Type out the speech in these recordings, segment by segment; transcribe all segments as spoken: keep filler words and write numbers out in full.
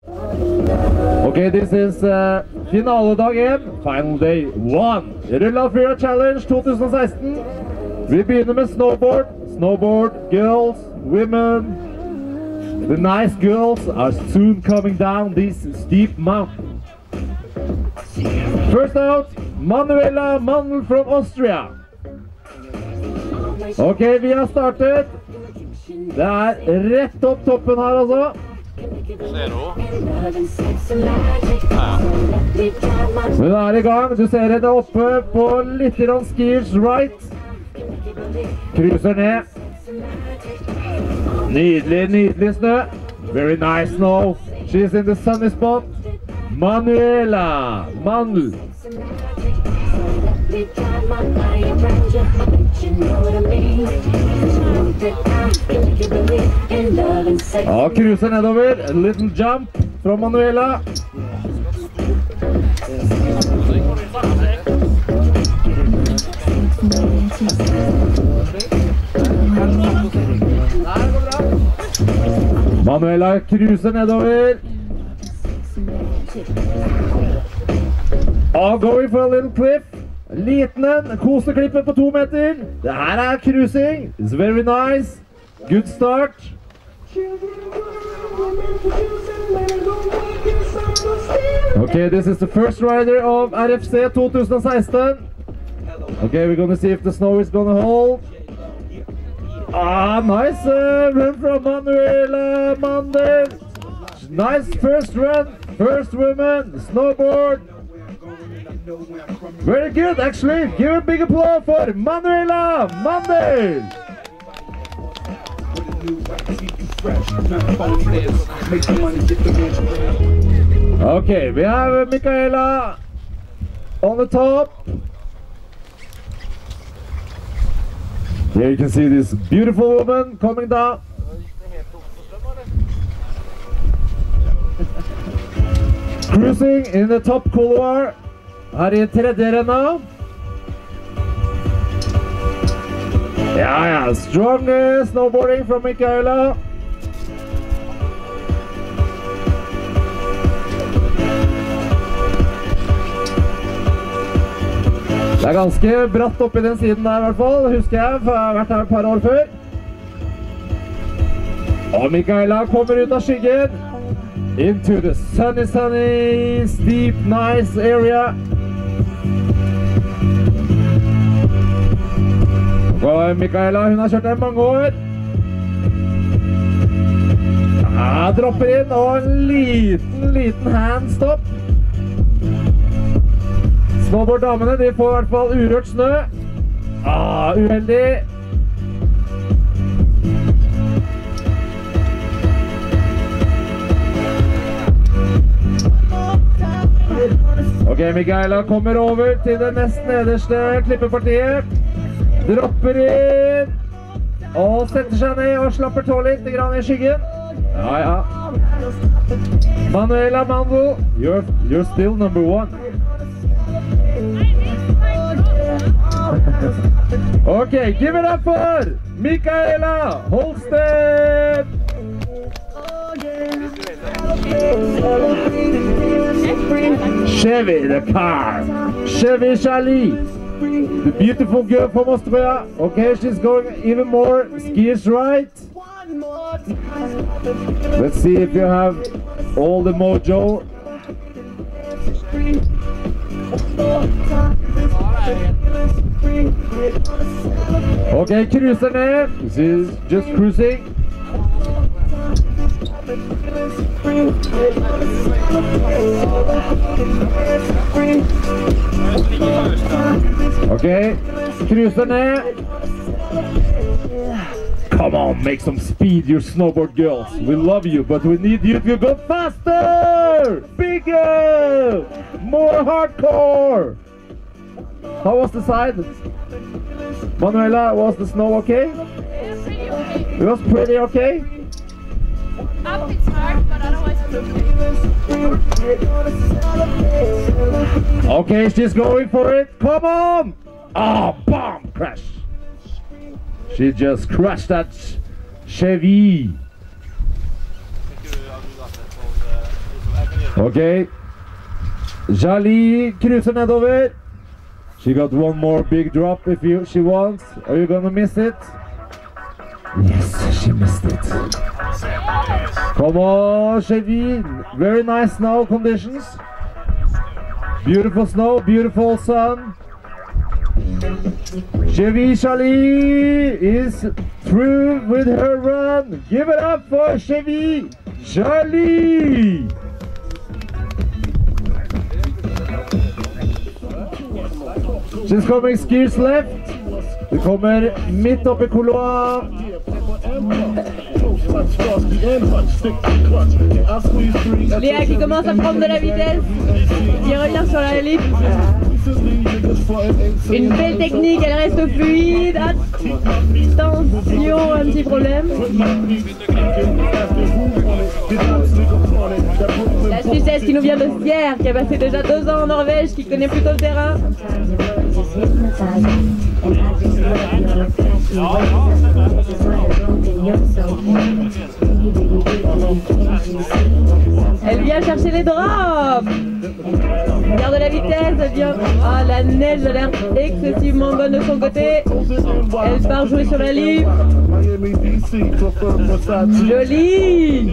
Okay, this is uh, finaledag én, final day one. Rulla Freeride Challenge twenty sixteen. Vi begynner med snowboard. Snowboard, girls, women. The nice girls are soon coming down this steep mountain. First out, Manuela Mandl from Austria. Ok, vi har startet. Det er rett opp toppen her, altså. Ser du? Vi er i gang. Du ser det oppe på litt grann skiers right. Cruiser ned. Nydelig, nydelig snø. Very nice snow. She's in the sunny spot. Manuela Mandl. Ja, cruiser nedover. A little jump fra Manuela. Manuela cruiser nedover. Oh, going for a little cliff. Liten en, koseklippen på to meter. Det her er cruising. It's very nice. Good start. Okay, this is the first rider of R F C twenty sixteen. Okay, we're gonna see if the snow is gonna hold. Ah, nice uh, run from Manuela Mandl. Nice first run, first woman, snowboard. Very good, actually. Give a big applause for Manuela Mandl. Okay, we have Michaela on the top. Here you can see this beautiful woman coming down. Cruising in the top couloir. Her i tredje renna. Ja, ja, strong uh, snowboarding from Michaela. Det er ganske bratt opp i den siden der i hvert fall, det husker jeg, for jeg har vært her et par år før. Og Michaela kommer ut av skyggen. Into the sunny, sunny, steep, nice area. Og Michaela, hun har kjørt her mange år. Ja, dropper inn, og en liten, liten handstop. Snowboard-damene, de får i hvert fall urørt snø. Ah, uheldig. Ok, Michaela kommer over til det nest nederste klippepartiet. Dropper inn. Og setter seg ned og slapper tå litt i skyggen. Ja, ja. Manuela Mandl, you're, you're still number one. Okay, give it up for Michaela Holstedt. Chevy, the car. Chevy Charlie. The beautiful girl from Austria. Okay, she's going even more skiers right. Let's see if you have all the mojo. Okay, cruiser ned. This is just cruising. Okay, cruiser ned. Come on, make some speed, you snowboard girls. We love you, but we need you to go faster, bigger, more hardcore. How was the side? Manuela, was the snow okay? It was pretty okay. Up it's hard, but otherwise it's okay. Okay, she's going for it. Come on! Ah, oh, bomb crash. She just crashed that Chevy. Okay. Jali cruiser nedover. She got one more big drop if you, she wants. Are you gonna miss it? Yes, she missed it. Come on, Chevy. Very nice snow conditions. Beautiful snow, beautiful sun. Chevy Jali is through with her run. Give it up for Chevy Jali. She's coming skis left. Vi kommer midt opp I Couloir. Léa qui commence à prendre de la vitesse, qui revient sur la lift. Une belle technique, elle reste fluide. Attention, un petit problème. La Suissesse qui nous vient de Sierre, qui a passé déjà deux ans en Norvège, qui connaît plutôt le terrain. Elle vient chercher les drops. Garde la vitesse, elle vient. Ah, la neige a l'air excessivement bonne de son côté. Elle part jouer sur la ligne. Joli.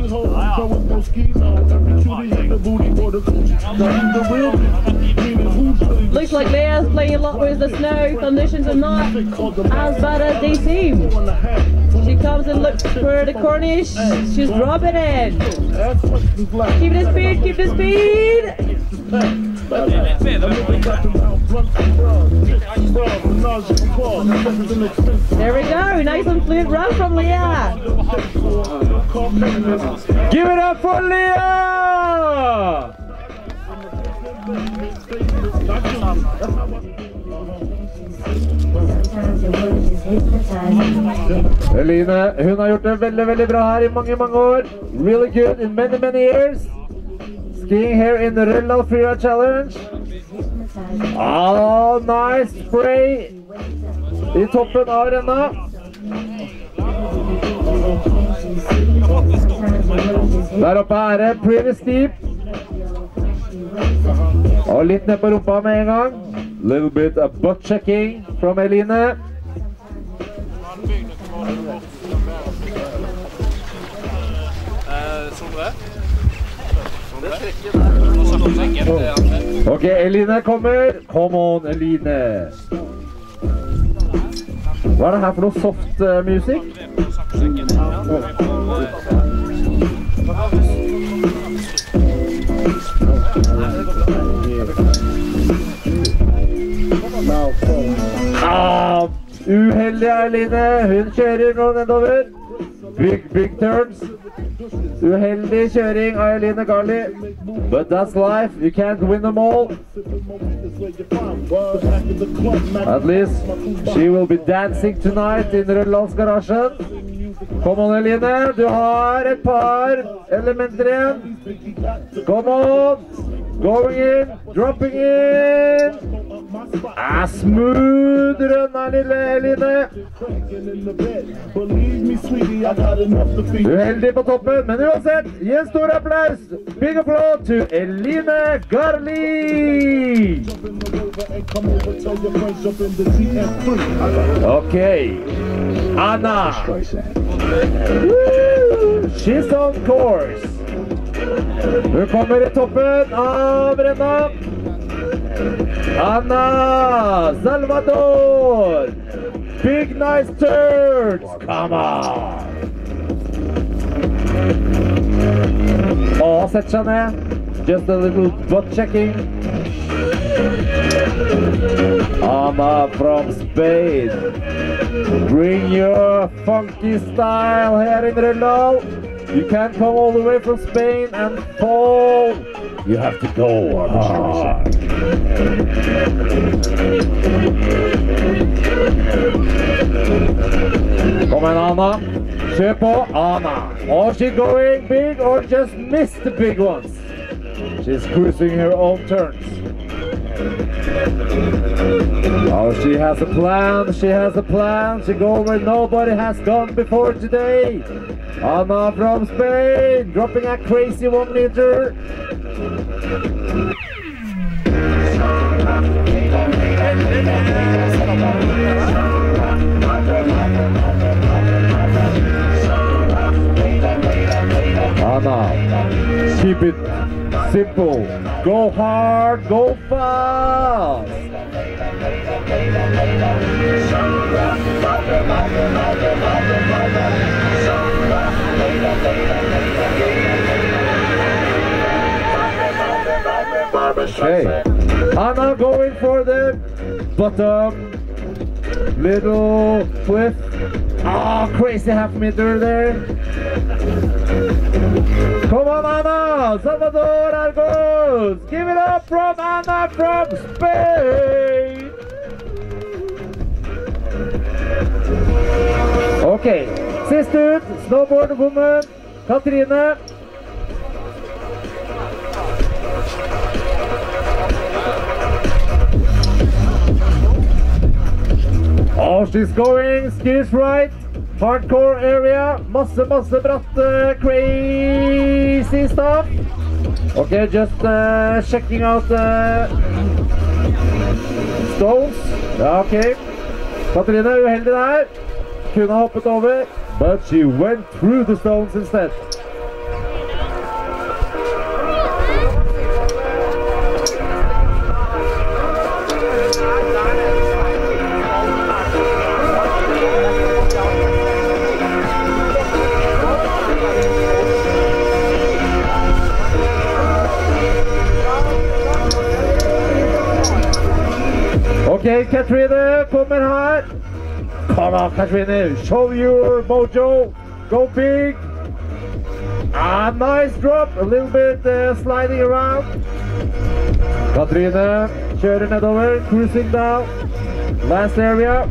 Looks like Lea's playing a lot with the snow. Conditions are not as bad as they seem. She comes and looks for the Cornish. She's dropping it. Keep the speed, keep the speed. There we go, nice and fluid run from Lea. Give it up for Lea! Eline, hun har gjort det veldig, veldig bra her I mange, mange år. Really good in many, many years. Skiing here in the Røldal Freeride Challenge. Oh, nice spray I toppen av renna. Der oppe er det pretty steep. Og litt ned på rumpa med en gang. Little bit of butt checking from Eline. Ok, Eline kommer. Come on, Eline. Hva er det her for noe soft uh, music? Ah, uheldig Eline. Hun kjører nå nedover. Big, big turns. Uheldig kjøring av Eline Garli. But that's life. You can't win them all. At least she will be dancing tonight in Rødlandsgarasjen. Kom on, Eline. Du har et par elementer igjen. Come on. Going in. Dropping in. Ah, smooth rønner, lille Eline. Uheldig på toppen, men uansett, gi en stor applaus. Big applause to Eline Garli. Okay, Anna. Woo! She's on course. Hun kommer I toppen av renna. Anna Salvador. Big nice turns. Come on. Å, sett seg ned. Just a little butt checking. Anna from Spain. Bring your funky style here in Røldal. You can't come all the way from Spain and fall. You have to go hard. Come on, Anna. Kjør på, Anna. Or she going big or just missed the big ones. She's cruising her own turns. Oh, she has a plan, she has a plan. She goes where nobody has gone before today. Anna from Spain, dropping a crazy one meter. Anna, keep it simple. Go hard, go fast. Okay, Anna going for the bottom little flip. Ah, oh, crazy half meter there. Come on, Anna! Salvador Argos! Give it up from Anna from Spain! Okay, sist ut, snowboard woman, Katrine. Oh, she's going, skis right. Hardcore area, masse, masse bratte, crazy stuff. Okay, just uh, checking out the stones. Ja, okay. Katrine er uheldig der. Kunne ha hoppet over, but she went through the stones instead. Okay, Katrine kommer her. Come on, Katrine, show your mojo. Go big. Ah, nice drop. A little bit uh, sliding around. Katrine kjører nedover, cruising down. Last area.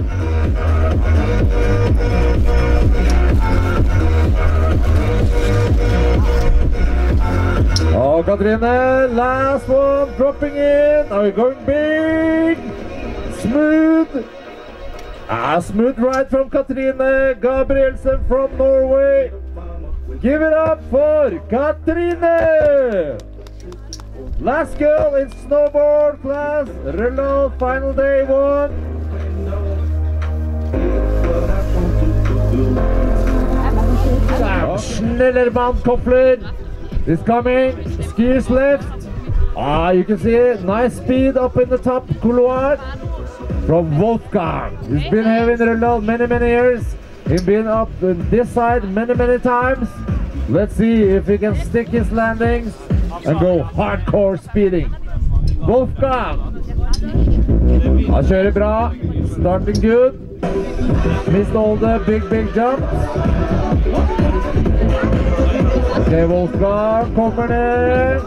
Oh, Katrine, last one, dropping in. Are you going big? Smooth. Ah, smooth ride from Katrine Gabrielsen from Norway. Give it up for Katrine. Last girl in snowboard class, Renault final day one. Schnellermann Koffler is coming, skiers left. Ah, you can see it, nice speed up in the top couloir from Wolfgang. He's been here in Renault many, many years. He's been up in this side many, many times. Let's see if he can stick his landings and go hardcore speeding. Wolfgang. Han kjører bra, starting good. Missed all the big, big jumps. Okay, Wolfgang kommer ned.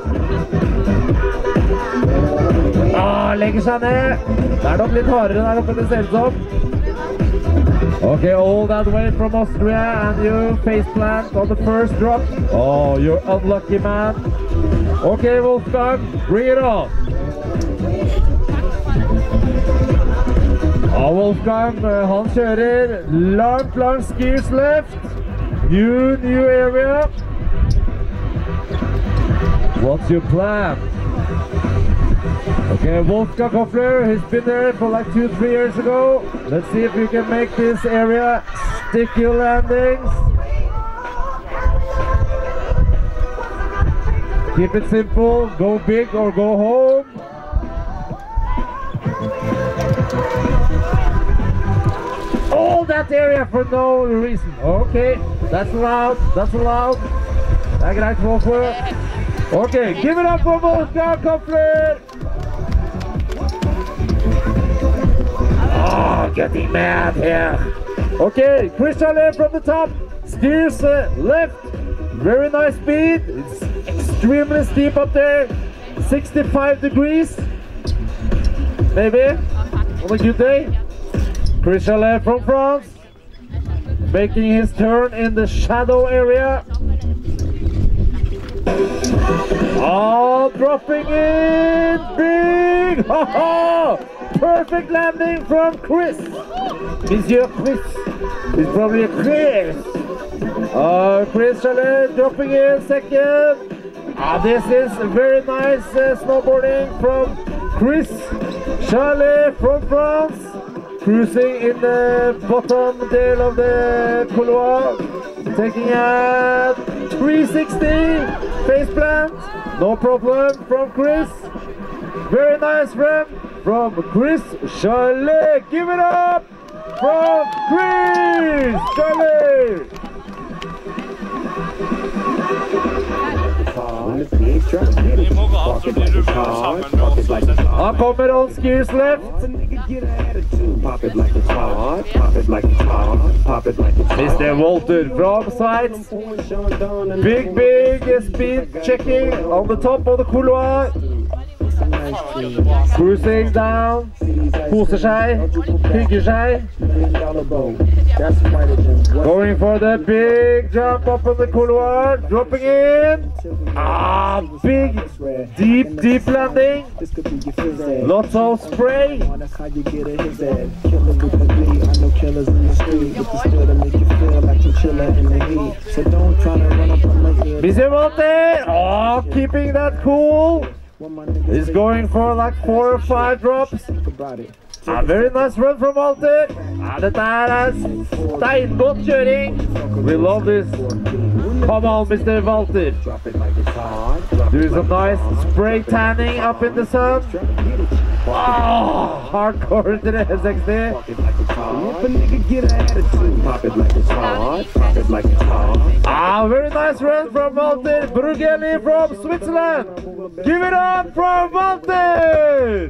Ah, legger seg ned. Det er nok litt hardere der oppe, det ser ut som. Okay, all that way from Austria and you face plant on the first drop. Oh, you're unlucky, man. Okay, Wolfgang, bring it on. Ah, Wolfgang, han kjører langt, langt skiers left. New, new area. What's your plan? Okay, Wolfgang Koffler, he's been there for like two, three years ago. Let's see if you can make this area stick your landings. Keep it simple, go big or go home. All that area for no reason. Okay, that's allowed, that's allowed. Det er greit, Wolfgang. Okay, give it up for Wolfgang Koffler. Oh, getting mad here. Okay, Christian Lee from the top. Steers uh, left. Very nice speed. It's extremely steep up there. sixty-five degrees. Maybe. On a good day. Christian Lee from France. Making his turn in the shadow area. Oh, dropping in big! Ha ha! Perfect landing from Chris. Monsieur Chris. He's probably a Chris. Uh, Chris Chalet dropping in second. Ah, this is very nice uh, snowboarding from Chris Charlie from France. Cruising in the bottom tail of the couloir. Taking a three sixty face plant. No problem from Chris. Very nice friend from Chris Charlie. Give it up from Chris Charlie. Han kommer on skiers left. Mister Walter from Sveits. Big, big speed checking on the top of the couloir. Cruising down. Koser seg. Hygger seg. Going for the big jump up on the couloir. Dropping in. Ah, big, deep, deep landing. Lots of spray. Mister Walter, oh, keeping that cool. He's going for like four or five drops. A very nice run from Walter. Ah, dette er steingodt kjøring. We love this. Come on, Mister Walter. Do some nice spray tanning up in the sun. Oh, hardcore three sixty. Ah, very nice run from Walter Brugeli from Switzerland. Give it up from Walter.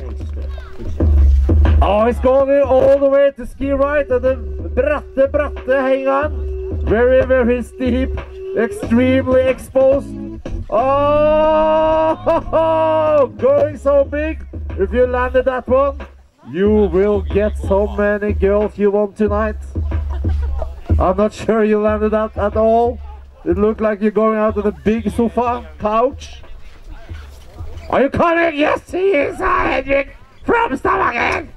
Oh, he's going all the way to ski right and the bratte, bratte hang on. Very, very steep, extremely exposed. Oh, going so big. If you landed that one, you will get so many girls you want tonight. I'm not sure you landed that at all. It looked like you're going out on a big sofa, couch. Are you coming? Yes, he is, Henrik from Stavanger.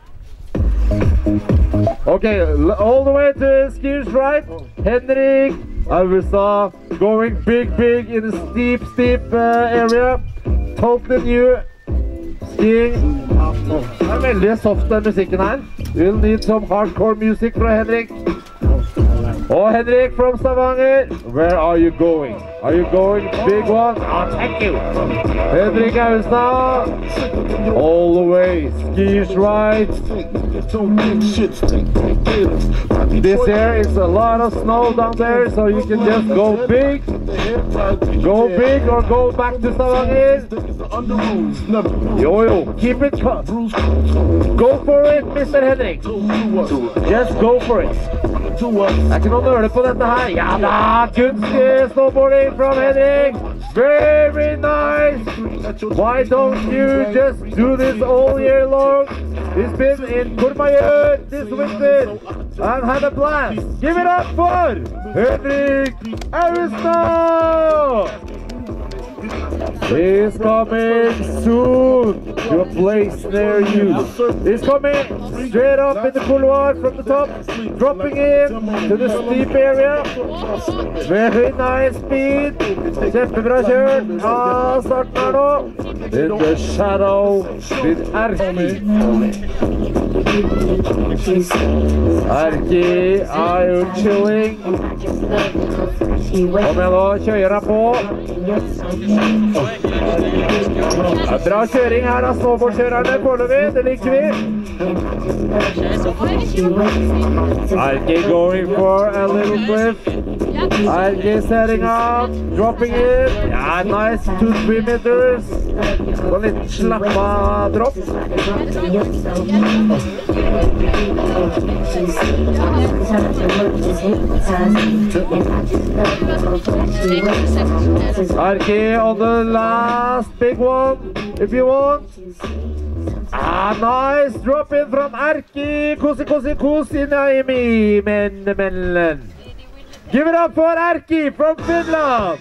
Okay, all the way to skiers right. Henrik Auestad going big, big in a steep, steep uh, area. Totally new skiing. Det er veldig soft den musikken her. You'll need some hardcore music fra Henrik. Oh, Henrik from Stavanger, where are you going? Are you going big one? Oh, thank you. Henrik Auestad, all the way, skis right. This here is a lot of snow down there, so you can just go big, go big or go back to Stavanger. Yo, yo, keep it, go for it, Mister Henrik. Just go for it. Det er ikke noe nøle på dette her. Ja da, good snowboarding from Henrik. Very nice. Why don't you just do this all year long? He's been in Courmayeur this winter and had a blast. Give it up for Henrik Auestad. He's coming soon to a place near you. He's coming straight up in the couloir from the top, dropping in to the steep area. Very nice speed. Kjempebra kjørt. Ja, starten her nå. In the shadow with Erki. Erki are you chilling? Kom igjen nå, kjører deg på. Det er bra kjøring her av snowboardkjørerne foreløpig, det liker vi. Erki going for a little cliff. Erki setting up, dropping it. Yeah, nice two to three meters. Og en liten slappa dropp. Erki on the last big one, if you want. Ah, nice drop in from Erki. Kosi, kosi, kosi, Naimi, men, men. Give it up for Erki from Finland.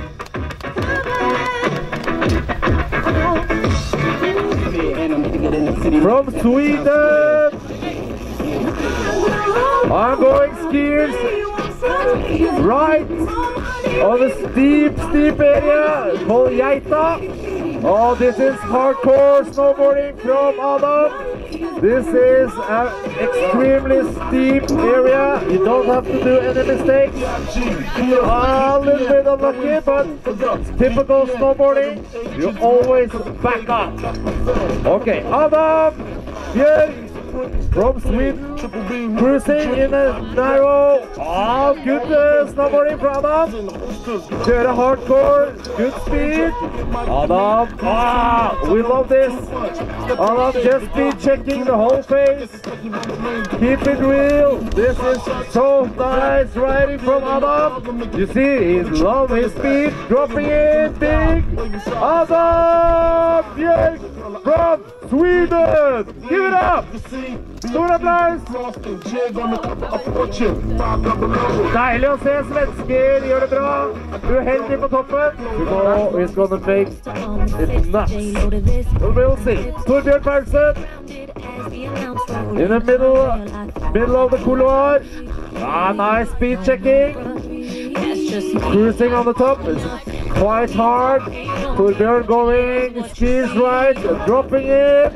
From Sweden. I'm going skiers right on the steep, steep area called Geita. Oh, this is hardcore snowboarding from Adam. This is an extremely steep area. You don't have to do any mistakes. A little bit unlucky, but typical snowboarding. You always back up. Okay, Adam Björk from Sweden, cruising in a narrow. Oh, good uh, snowboarding from Adam. Kjøre hardcore, good speed. Adam, ah, we love this. Adam just speed checking the whole face. Keep it real. This is so nice riding from Adam. You see, he loves his speed, dropping it big. Adam Björk from Sweden. Give it up. Stor applaus! Deilig å se svensker gjør det bra. Uheldig på toppen. Now he's gonna make it nuts. We'll see. Torbjørn Paulsen in the middle, middle of the couloir. Ah, nice speed checking. Cruising on the top. It's quite hard. Torbjørn going skis right, dropping it.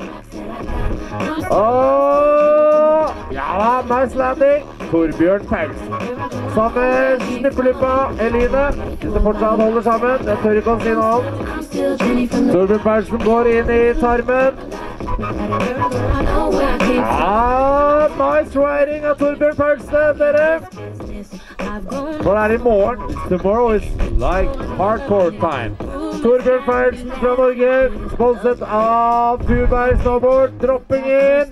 Oh, ja, nice landing. Torbjørn Paulsen. Sammen snippeluppa Eline. Hvis det fortsatt holder sammen, jeg tør ikke å si noe annet. Torbjørn Paulsen går inn i tarmen. Ah, nice riding av Torbjørn Paulsen, dere. For det er i morgen. Tomorrow is like hardcore time. Torbjørn Paulsen fra Norge, sponset av Turberg Snowboard, dropping in.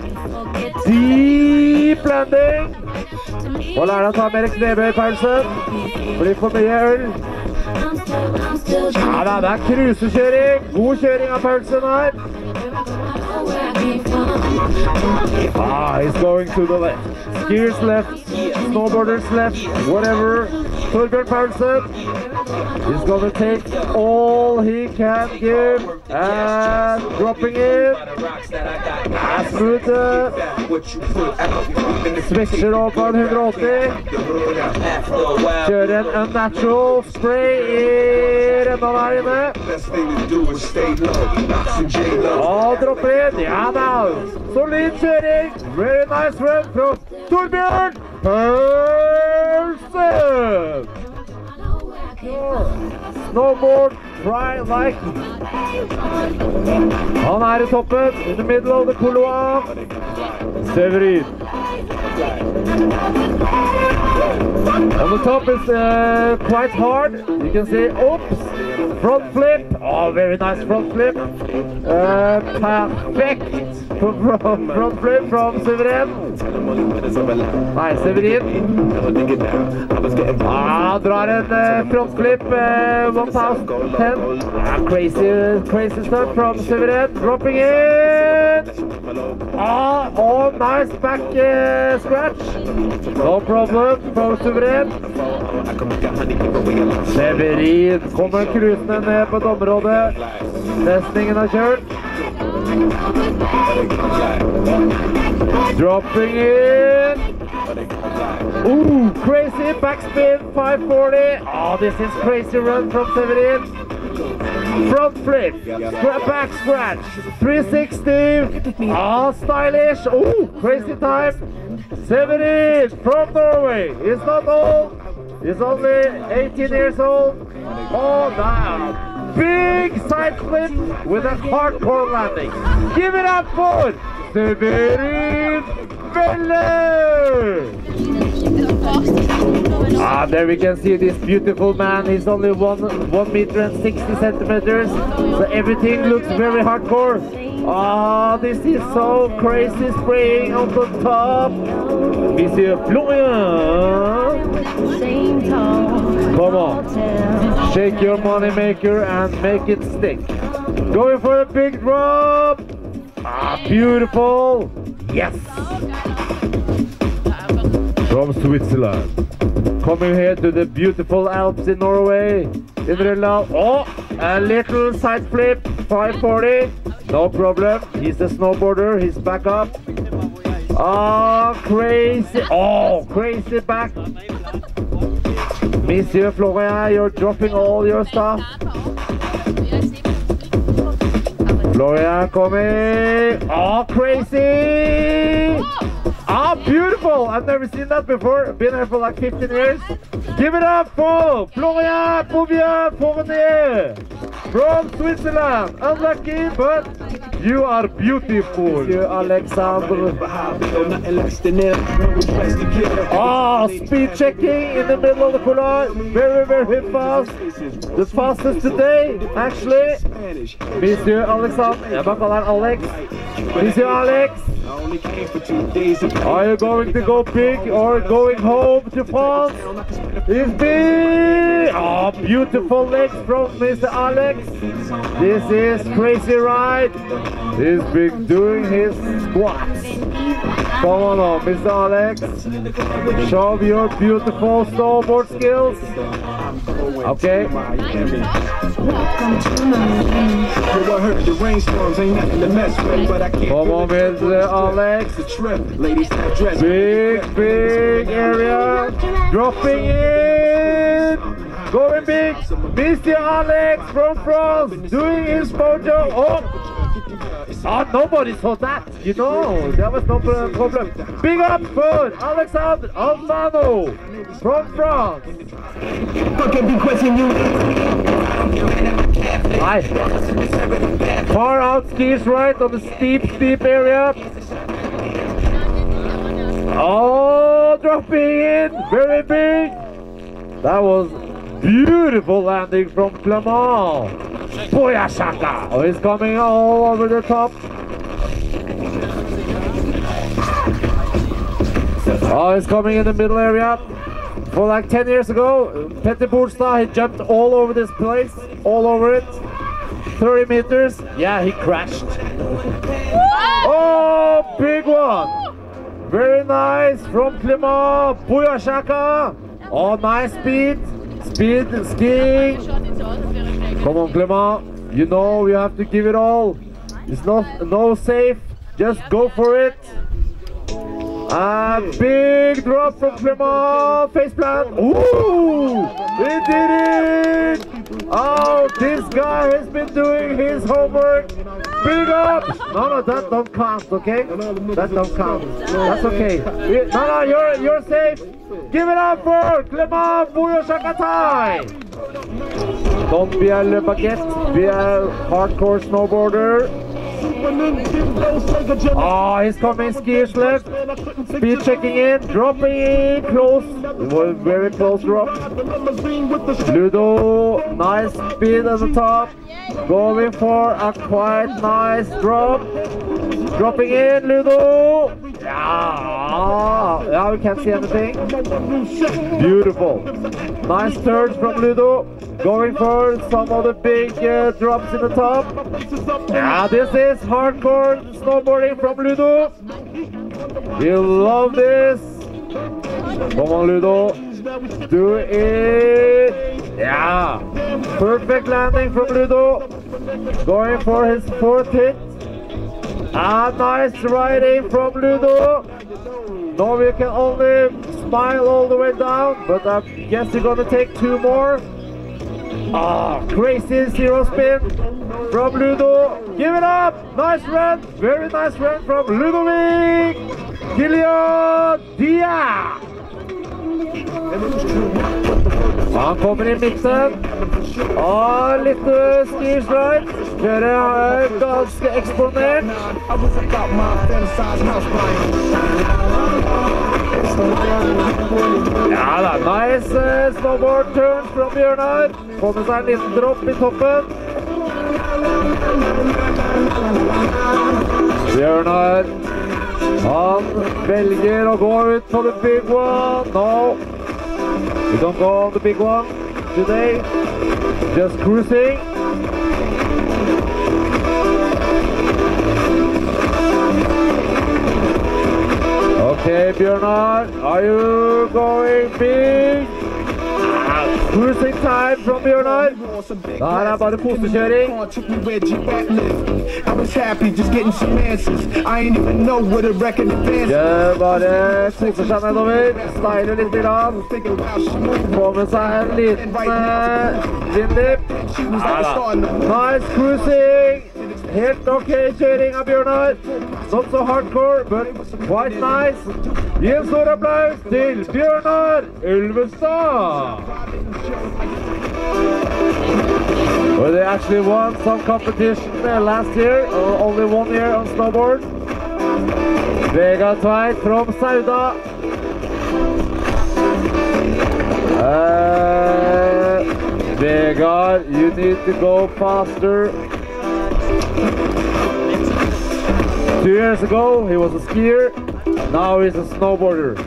Deep landing. Og lærer å ta mer knebøy, Paulsen. Blir for mye øl. Ja, det er cruisekjøring. God kjøring av Paulsen her. Ah, he's going to the left. Skiers left, snowboarders left, whatever. Torbjørn Paulsen is gonna take all he can give and dropping it. Ah, smooth. Switcher opp på en hundre åtti. Kjører en unnatural spray i renna der inne. Og dropper inn. Ja da. Solid kjøring. Very nice run fra Torbjørn Paulsen. Snowboard, try like. Han er i toppen, in the middle of the couloir. Severin. On the top is uh, quite hard. You can see, oops, front flip. Oh, very nice front flip. Uh, perfect front, front flip from Severin. Nei, Severin. Ah, drar en uh, front flip, uh, one thousand ten. Ah, crazy, crazy stuff from Severin. Dropping in. Ah, oh, nice back uh, scratch. No problem from Severin. Severin kommer krusende ned på dområdet. Testingen har kjørt. Dropping in. Ooh, crazy backspin, five forty. Oh, this is crazy run from Severin. Front flip, back scratch, three sixty. Ah, stylish. Ooh, crazy time. Severin from Norway. He's not old. He's only eighteen years old. Oh, now. Big side flip with a hardcore landing. Give it up for Severin Feller! Ah, there we can see this beautiful man. He's only one, one meter and sixty centimeters. So everything looks very hardcore. Ah, this is so crazy spraying on the top. Monsieur Florian. Come on. Shake your money maker and make it stick. Going for a big drop. Ah, beautiful. Yes. From Switzerland. Coming here to the beautiful Alps in Norway. In Røldal. Oh, a little side flip. five forty. No problem. He's a snowboarder. He's back up. Ah, crazy. Oh, crazy back. Monsieur Florian, you're dropping all your stuff. Florian coming. Oh, crazy. Ah, beautiful. I've never seen that before. Been here for like fifteen years. Give it up for Florian Pouvier Fournier from Switzerland. Unlucky, but you are beautiful. You, Alexander. Ah, speed checking in the middle of the couloir. Very, very fast. The fastest today, actually. Monsieur Alexander. Jeg bare kaller han Alex. Monsieur Alex. Are you going to go big or going home to France? It's big! Oh, beautiful legs from Mister Alex. This is crazy ride. He's been doing his squats. Come on now, Mister Alex. Show your beautiful snowboard skills. Okay. Come on, Mister Alex. Big, big area. Dropping in. Going big. Mister Alex from France. Doing his mojo. Oh. Oh, nobody saw that. You know, there was no problem. Big up for Alexander Albano from France. Hi. Far out skis right on the steep, steep area. Oh, dropping in. Very big. That was beautiful landing from Clement. Boyashaka. Oh, he's coming all over the top. Oh, he's coming in the middle area. For like ten years ago, Petter Bolstad, he jumped all over this place, all over it. thirty meters. Yeah, he crashed. Oh, big one. Very nice from Clement. Boyashaka. Oh, nice speed. Speed skiing. Come on, Clement. You know you have to give it all. It's not no safe. Just go for it. A big drop from Clement. Face plant. Ooh! We did it! Oh, this guy has been doing his homework. Big up! No, no, that don't count, okay? That don't count. That's okay. We, no, no, you're you're safe. Give it up for Clement Boyashakatai. Don't be a Le Baguette, be a hardcore snowboarder. Oh, he's coming skiers left. Speed checking in, dropping in, close. It was a very close drop. Ludo, nice speed at the top. Going for a quite nice drop. Dropping in, Ludo. Yeah, yeah, we can't see anything. Beautiful. Nice turns from Ludo. Going for some of the big uh, drops in the top. Yeah, this is hardcore snowboarding from Ludo. You love this. Come on, Ludo. Do it. Yeah. Perfect landing from Ludo. Going for his fourth hit. Ah, nice riding from Ludo. Now we can only smile all the way down, but I guess you're gonna take two more. Ah, crazy zero spin from Ludo. Give it up. Nice run. Very nice run from Ludovic Gillian Dia. Han kommer i midten. Ah, litt skislide. Dere er ganske eksponert. Ja da, nice uh, snowboard turn fra Bjørnar. Kommer seg en liten dropp i toppen. Bjørnar, han velger å gå ut på the big one. No, we don't go on the big one today. Just cruising. Okay, Bjørnar, are you going big? Cruising time from Bjørnar. Da er det bare kosekjøring. Gjør bare koser seg nedover. Styler litt grann. Få med seg en liten vindlip. Nice cruising. Helt ok kjøring av Bjørnar. Not so hardcore, but quite nice. Gi en stor applaus til Bjørnar Ulvestad. Well, they actually won some competition uh, last year, or only one year on snowboard. Vegard Tveit from Sauda. Uh, Vegard, you need to go faster. Two years ago, he was a skier. Now he's a snowboarder.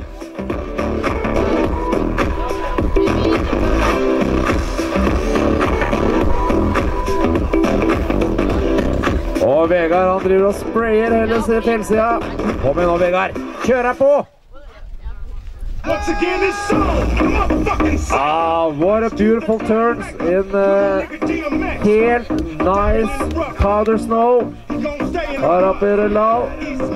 Og Vegard, han driver og sprayer hele fjellsida. Kom igjen nå, Vegard. Kjør deg på! Ah, what a beautiful turns in uh, helt nice powder snow. Her oppe i Rødlau.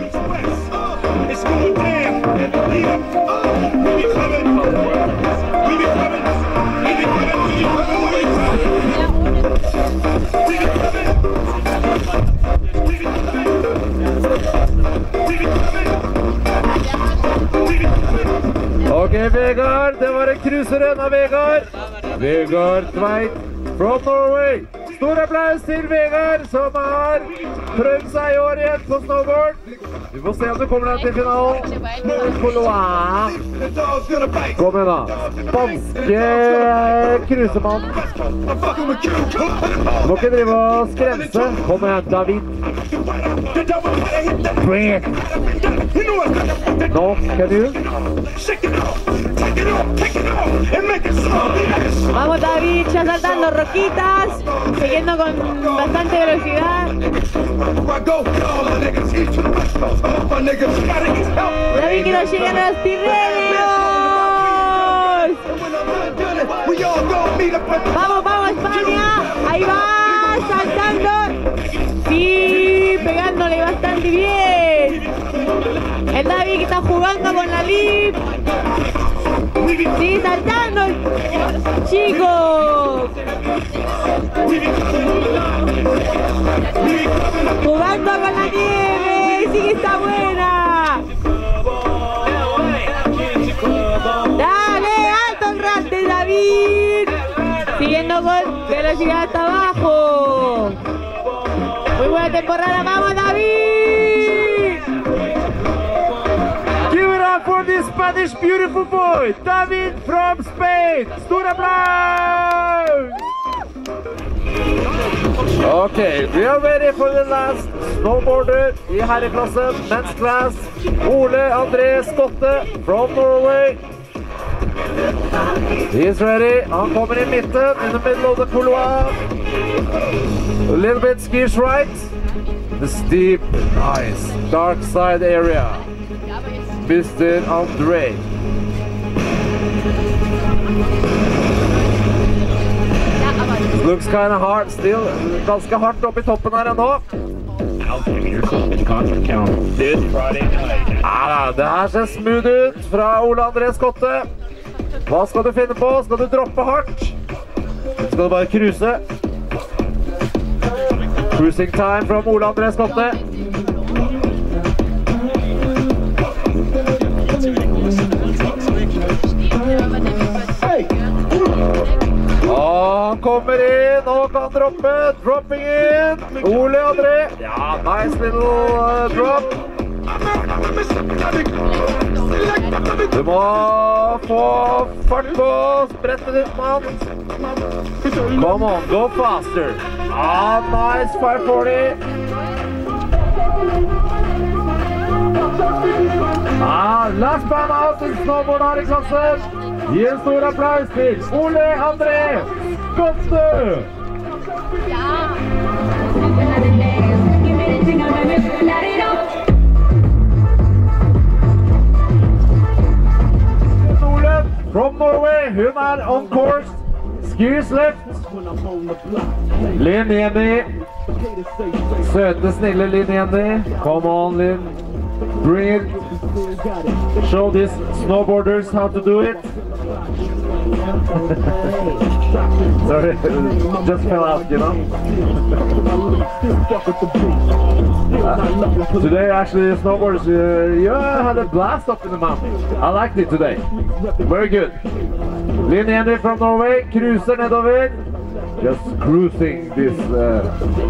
Ok, Vegard, det var en cruiserønn av Vegard. Vegard Tveit from Norway. Stor applaus til Vegard, som har prøvd seg i år igjen på snowboard. Vi får se om du kommer deg til finalen. Kom igjen da. Spanske cruisemann. Du må ikke drive og skremse. Kom igjen, David. Bring it. No, can you? Vamos David, ya saltando roquitas, siguiendo con bastante velocidad. David que nos llegan a los Pirineos. Vamos, vamos España, ahí va, saltando. Sí, pegándole bastante bien. El David que está jugando con la lip. Sí, saltando, chicos. Jugando con la nieve, sí que está buena. Dale, alto el rate, David. Siguiendo con velocidad hasta abajo. Muy buena temporada, vamos David. Give it up for this Spanish beautiful boy, David from Spain. Stor applaus! Okay, we are ready for the last snowboarder i herreklassen, men's class. Ole André Skotte from Norway. He is ready. Han kommer i midten, in the middle of the couloir. A little bit skis right. The steep, nice, dark side area. Mister André. Looks kind of hard still. Ganske hardt opp i toppen her ennå. Ja, det her ser smooth ut fra Ole André Skotte. Hva skal du finne på? Skal du droppe hardt? Skal du bare cruise? Cruising time from Ole André Skotte. Og han kommer inn og kan droppe. Dropping in. Ole André. Ja, nice little uh, drop. Du må få fart på sprettet ditt, mann. Come on, go faster. Ah, nice five forty. Ah, last man out in snowboard her i klassen. Gi en stor applaus til Ole André Skotte. Ole from Norway. hun er on course. Skiers left. Linn Jenny. Søte, snille Linn Jenny. Come on, Linn. Bring it. Show these snowboarders how to do it. Sorry, just fell out, you know. uh, today, actually, the snowboarders, uh, yeah, had a blast up in the mountain. I liked it today. Very good. Linn Jenny from Norway, cruiser nedover. Just cruising this. Uh...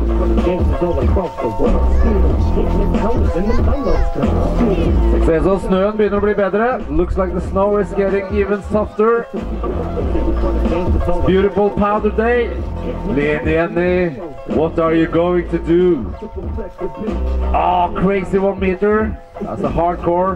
Se så snøen begynner å bli bedre. Looks like the snow is getting even softer. Beautiful powder day. Linn Jenny, what are you going to do? Oh, crazy one meter. That's a hardcore.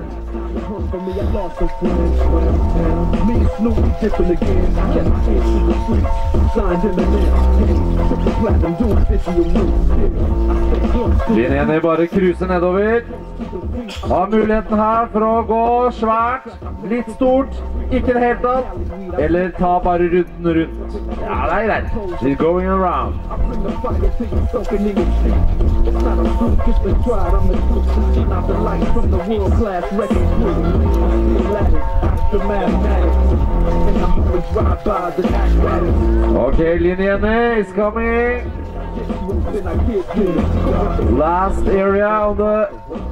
Linn Jenny bare cruiser nedover. Har muligheten her for å gå svært, litt stort, ikke det helt tatt, eller ta bare runden rundt. Ja, det er greit. She's going around. Okay, Linn Jenny is coming. Last area on the...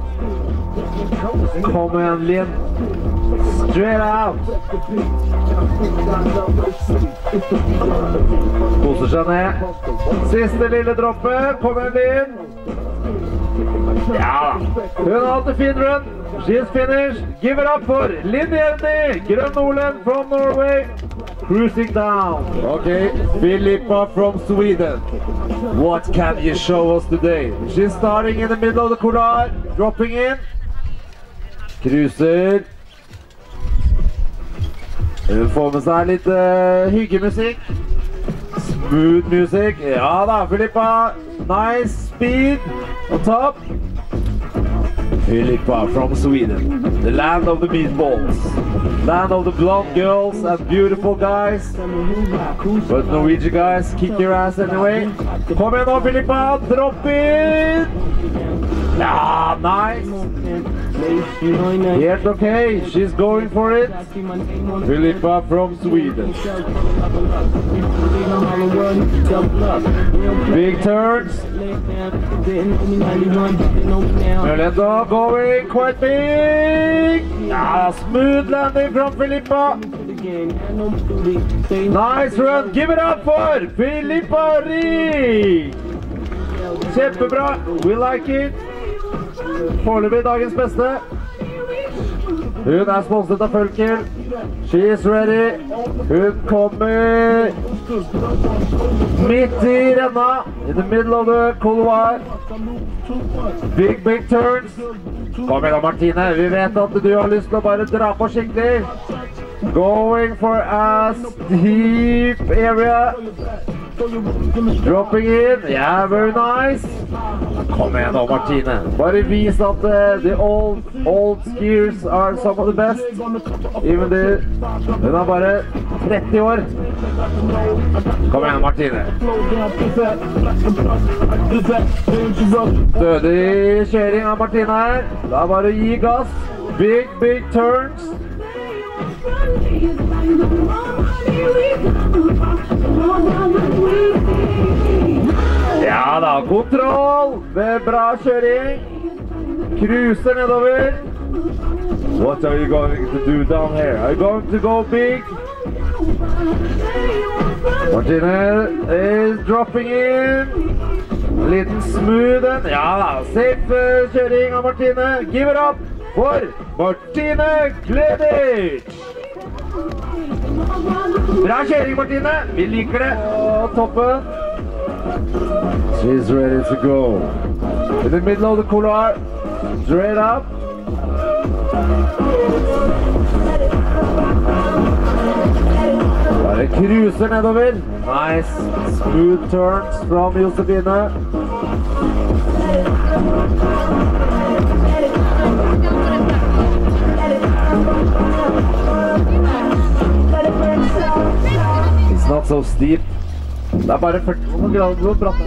Come on, Linn. Straight out. Koser seg ned. Siste lille droppe. Kom igjen, Linn. Ja, hun har hatt en fin run. She's finished. Give it up for Linn Jenny. Grønn Olen from Norway. Cruising down. Okay, Filippa from Sweden. What can you show us today? She's starting in the middle of the couloir. Dropping in. Cruiser. Hun får med seg litt uh, hyggemusikk. Smooth music. Ja da, Filippa. Nice speed on top. Filippa from Sweden. The land of the meatballs. Land of the blonde girls and beautiful guys. But Norwegian guys kick your ass anyway. Kom igjen nå, Filippa. Drop in. Ja, nice. Helt okay. She's going for it. Filippa from Sweden. Big turns. Mølenda going quite big. Yeah, smooth landing from Filippa. Nice run. Give it up for Filippa Rik. Kjempebra. We like it. Foreløpig dagens beste. Hun er sponset av Følker. She is ready. Hun kommer midt i renna. In the middle of the couloir. Big, big turns. Kom igjen da, Martine. Vi vet at du har lyst til å bare dra på skikkelig. Going for a steep area. Dropping in. Yeah, very nice. Kom igjen nå, Martine. Bare vis at uh, the old, old skiers are some of the best. Even the... Hun er bare tretti år. Kom igjen, Martine. Stødig kjøring av Martine her. Da bare gi gass. Big, big turns. Ja da, kontroll. Det er bra kjøring. Cruiser nedover. What are you going to do down here? Are you going to go big? Martine is dropping in. Liten smooth. Ja da, safe kjøring av Martine. Give it up for Martine Gleditsch. Bra kjøring, Martine. Vi liker det. Og toppen. She's ready to go. In the middle of the couloir. Straight up. Bare cruiser nedover. Nice. Smooth turns from Josefine. Let it burn. Not so steep. Det er bare førti grader bratt.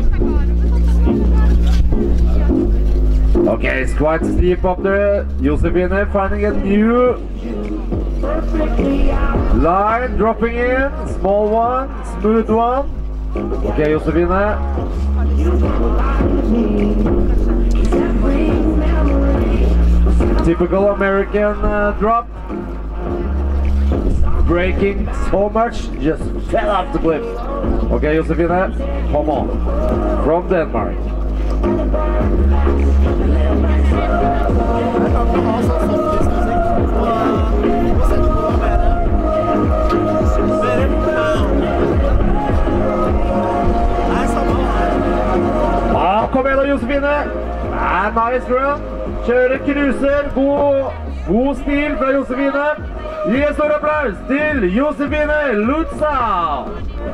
Okay, it's quite steep up there. Josefine finding a new line, dropping in. Small one, smooth one. Okay, Josefine. Typical American uh, drop. Braking so much, just fell off the cliff. Okay, Josefine, come on. From Denmark. Ah, kom igjen da, Josefine. Ah, nice run. Kjører cruiser. God, god stil fra Josefine. Gi en stor applaus til Josefine Lutza.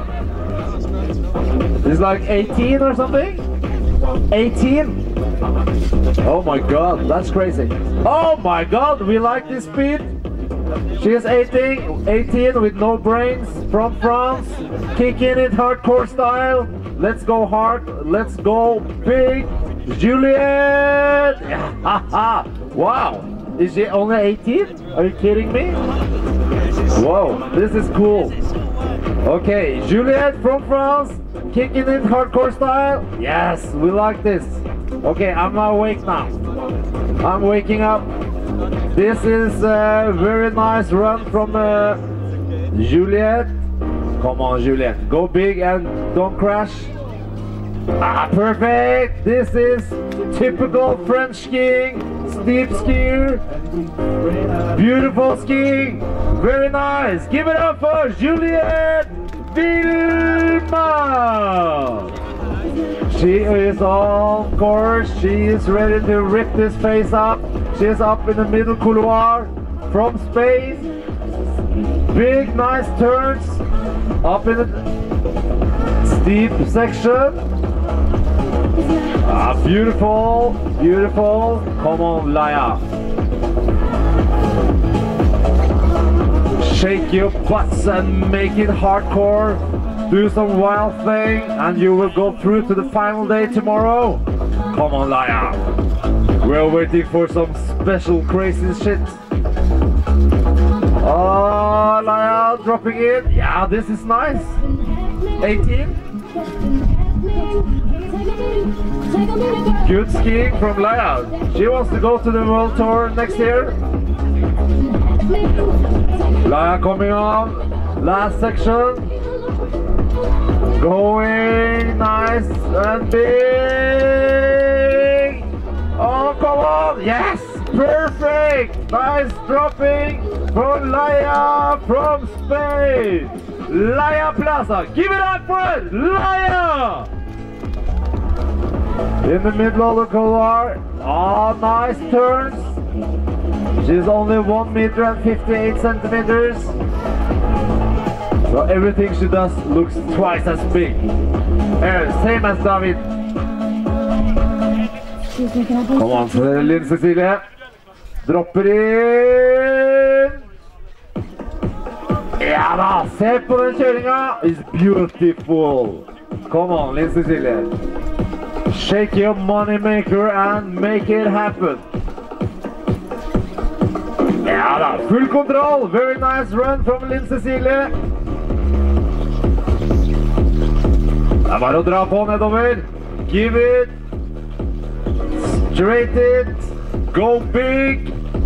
She's like eighteen or something? eighteen? Oh my god, that's crazy. Oh my god, we like this speed. She is eighteen, eighteen with no brains, from France, kicking it hardcore style. Let's go hard, let's go big. Juliet! Wow, is she only eighteen? Are you kidding me? Whoa, this is cool. Okay, Juliet from France, kicking it hardcore style. Yes, we like this. Okay, I'm awake now. I'm waking up. This is a very nice run from uh, Juliet. Come on, Juliet. Go big and don't crash. Ah, perfect. This is typical French skiing. Steep skier. Beautiful skiing. Very nice. Give it up for Juliet Vilma. She is on course. She is ready to rip this face up. She is up in the middle couloir from space. Big, nice turns. Up in the steep section. Ah, beautiful, beautiful. Come on, Laia. Shake your butts and make it hardcore. Do some wild thing and you will go through to the final day tomorrow. Come on, Laia. We're waiting for some special crazy shit. Oh, Laia dropping in. Yeah, this is nice. eighteen. Good skiing from Laia. She wants to go to the world tour next year. Laia coming on. Last section. Going nice and big. Oh, come on. Yes. Perfect. Nice dropping from Laia from Spain. Laia Plaza. Give it up for it. Laia. In the middle of the couloir. Oh, nice turns. She's only one meter and fifty-eight centimeters. So everything she does looks twice as big. Uh, same as David. Come on, Linn Cecilie. Dropper in. Ja da, se på den kjøringa. It's beautiful. Come on, Linn Cecilie. Shake your money maker and make it happen. Ja da, full kontroll. Very nice run from Linn Cecilie. Det er bare å dra på nedover. Give it. Straight it. Go big.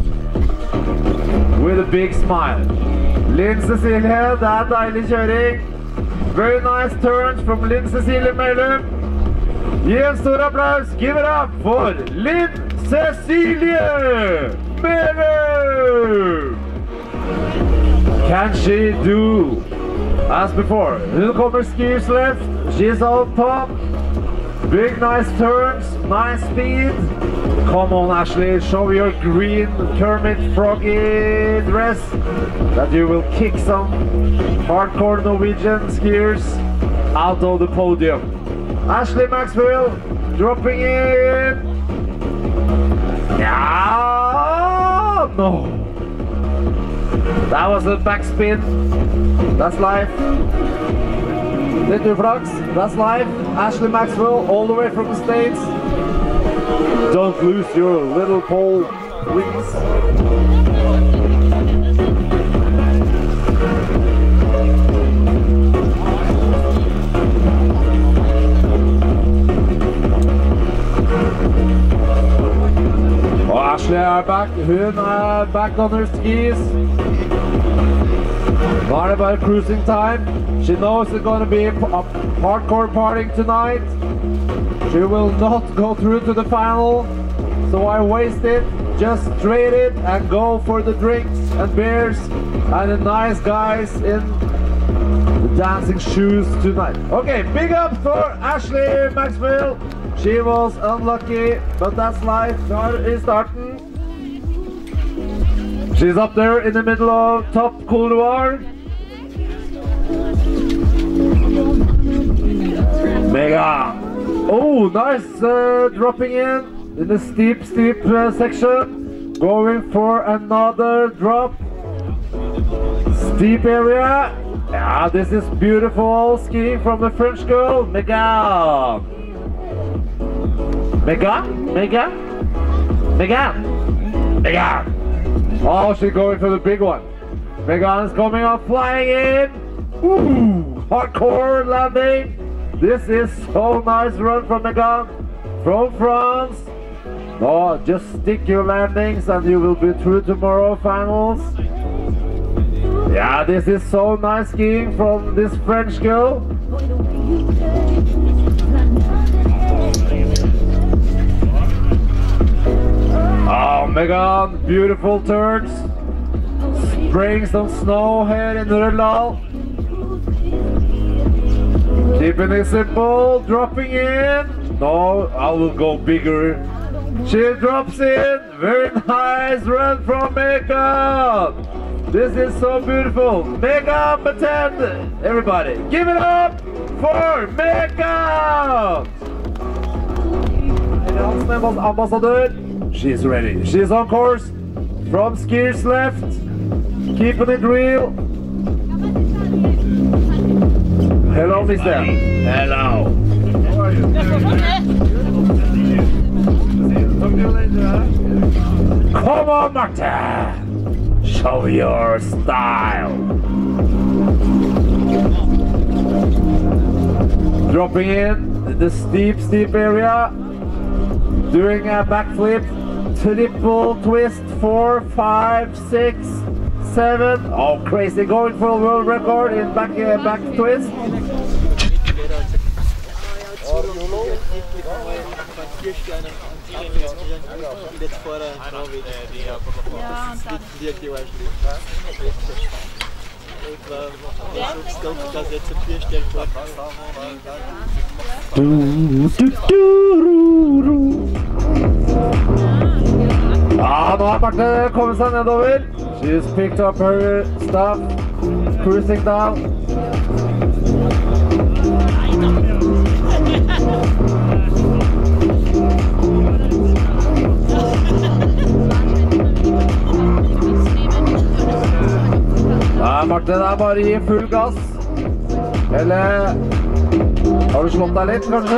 With a big smile. Linn Cecilie, det er deilig kjøring. Very nice turns from Linn Cecilie Mellum. Gi en stor applaus. Give it up for Linn Cecilie Mellum. Can she do as before? Hun kommer skiers left. She's on top. Big nice turns. Nice speed. Come on, Ashley. Show your green Kermit Froggy dress. That you will kick some hardcore Norwegian skiers out of the podium. Ashley Maxwell dropping in. Yeah, no. That was a backspin. That's life. Little Flux, that's life. Ashley Maxwell, all the way from the States. Don't lose your little pole, please. Oh, Ashley er back. Hun er back on her skis. Not about cruising time. She knows it's going to be a hardcore partying tonight. She will not go through to the final. So I waste it, just trade it and go for the drinks and beers and the nice guys in the dancing shoes tonight. Okay, big up for Ashley Maxwell. She was unlucky, but that's life. Now is starting. She's up there in the middle of top couloir. Mega. Oh, nice uh, dropping in in the steep, steep uh, section. Going for another drop. Steep area. Yeah, this is beautiful skiing from the French girl, Megan. Megan? Megan? Megan? Megan. Oh, she's going for the big one. Megan is coming up, flying in. Ooh, hardcore landing. This is so nice run from Megan from France. Oh, just stick your landings and you will be through tomorrow finals. Yeah, this is so nice skiing from this French girl. Oh, Megan, beautiful turns. Spraying some snow here in Røldal. Keeping it simple, dropping in. No, I will go bigger. She drops in. Very nice run from Megan. This is so beautiful. Megan Batend. Everybody, give it up for Megan. Ambassador. She's ready. She's on course. From skiers left. Keeping it real. Hello, mister. Hello. How are you? Come on, Martin. Show your style. Dropping in the steep, steep area. Doing a backflip. Triple twist. Four, five, six, seven. Oh, crazy. Going for a world record in back, uh, back twist. Ah, nå har Marte kommet seg nedover. She's picked up her stuff, cruising down. Ja, Marte, det er bare å gi full gass. Eller har du slått deg litt, kanskje?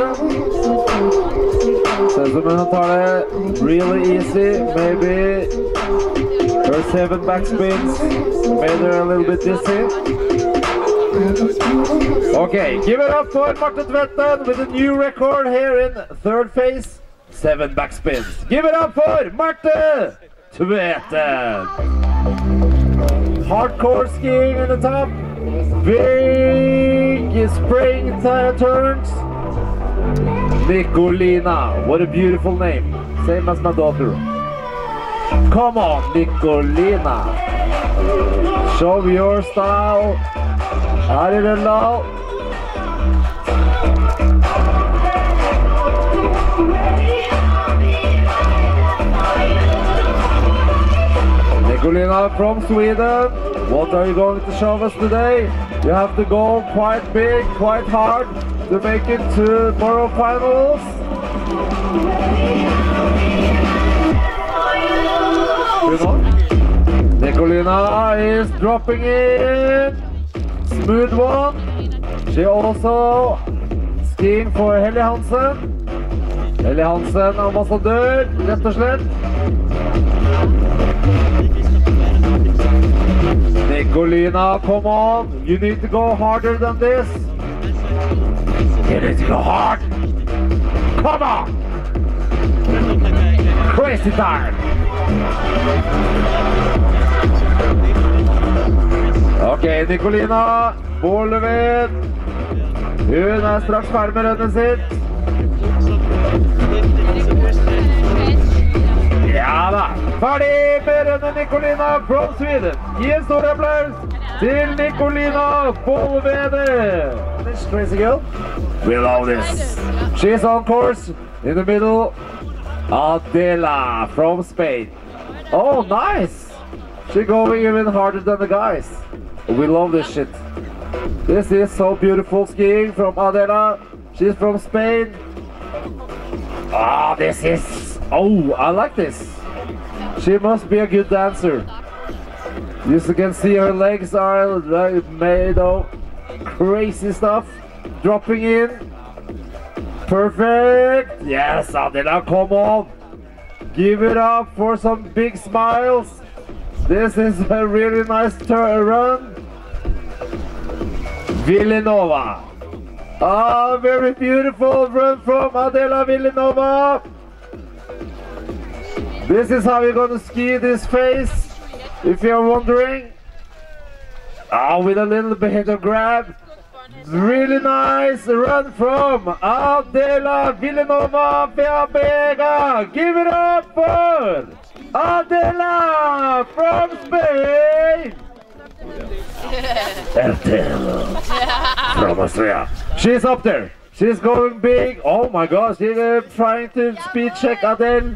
Ser som hun tar det really easy. Maybe her seven backspins made her a little bit dizzy. Okay, give it up for Marte Tvetten with a new record here in third phase. Seven backspins. Give it up for Marte Tvetten. Hardcore skiing in the top. Big spring turns. Nicolina, what a beautiful name. Same as my daughter. Come on, Nicolina. Show your style. Her i Røldal. Nicolina from Sweden. What are you going to show us today? You have to go quite big, quite hard to make it to tomorrow finals. Nicolina Nicolina is dropping in. Smooth one. She also skiing for Helly Hansen. Helly Hansen, ambassadør, rett og slett. Nicolina, come on. You need to go harder than this. You need to go hard. Come on. Crazy time. Ok, Nicolina Boleved. Hun er straks ferdig med rønnet sitt. Ja da. Ferdig med rønnet, Nicolina from Sweden. Gi en stor applaus til Nicolina Boleved. This crazy girl. We love this. She's on course in the middle. Adela from Spain. Oh, nice. She's going even harder than the guys. We love this shit. This is so beautiful skiing from Adela. She's from Spain. Ah, this is... Oh, I like this. She must be a good dancer. You can see her legs are made of crazy stuff. Dropping in. Perfect. Yes, Adela, come on. Give it up for some big smiles. This is a really nice turn run. Villanova. Ah, very beautiful run from Adela Villanova. This is how you're going to ski this phase, if you're wondering. Ah, with a little bit of grab. Really nice run from Adela Villanova Vega. Give it up for Adela from Spain. Adela from Austria. She's up there. She's going big. Oh my gosh, she's uh, trying to speed check Adele.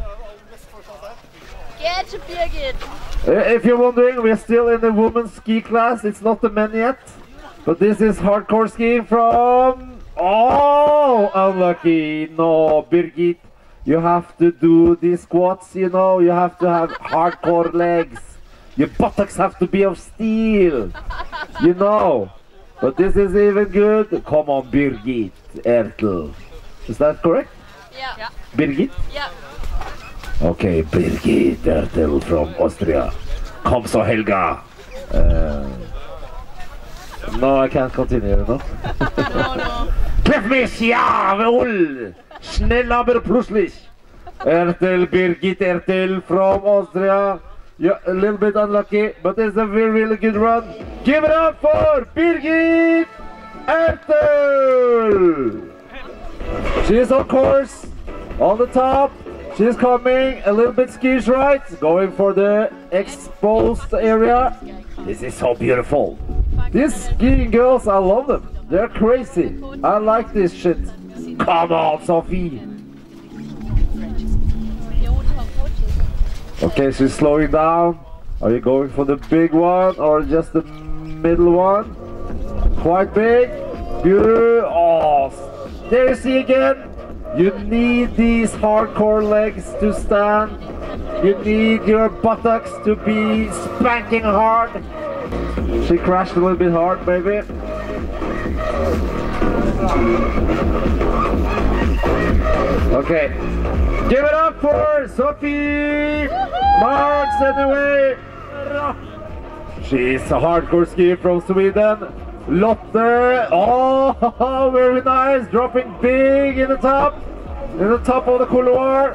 Get Birgit. Uh, if you're wondering, we're still in the women's ski class. It's not the men yet. But this is hardcore skiing from... Oh, unlucky. No, Birgit. You have to do these squats, you know. You have to have hardcore legs. Your buttocks have to be of steel. You know. But this is even good. Come on, Birgit Ertel. Is that correct? Yeah. yeah. Birgit? Yeah. Okay, Birgit Ertel from Austria. Kom så, Helga. Uh, no, I can't continue, no? no, no. Treff mich, ja, wohl. Schnell, aber plötzlich. Ertel, Birgit Ertel from Austria. Yeah, a little bit unlucky, but it's a really, really good run. Give it up for Birgit Ertel. She's on course, on the top. She's coming a little bit skis right, going for the exposed area. This is so beautiful. These skiing girls, I love them. They're crazy. I like this shit. Come on, Sophie. Okay, she's slowing down. Are you going for the big one or just the middle one? Quite big. Beautiful. Oh, there you see again. You need these hardcore legs to stand. You need your buttocks to be spanking hard. She crashed a little bit hard, maybe. Okay. Give it up for Sophie Marks anyway. She's a hardcore skier from Sweden. Lotte, oh, very nice, dropping big in the top, in the top of the couloir.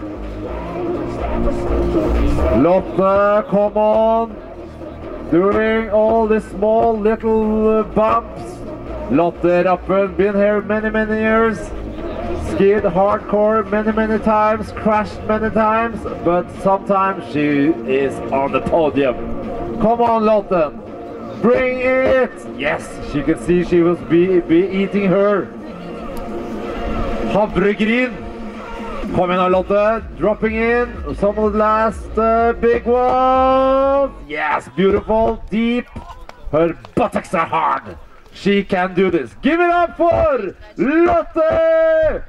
Lotte, come on, doing all the small little bumps. Lotte Rappen, been here many, many years. Skied hardcore many, many times, crashed many times, but sometimes she is on the podium. Come on, Lotte, bring it! Yes, she can see she was be, be eating her havregryn. Come in, Lotte, dropping in some of the last uh, big ones. Yes, beautiful, deep. Her buttocks are hard. She can do this. Give it up for Lotte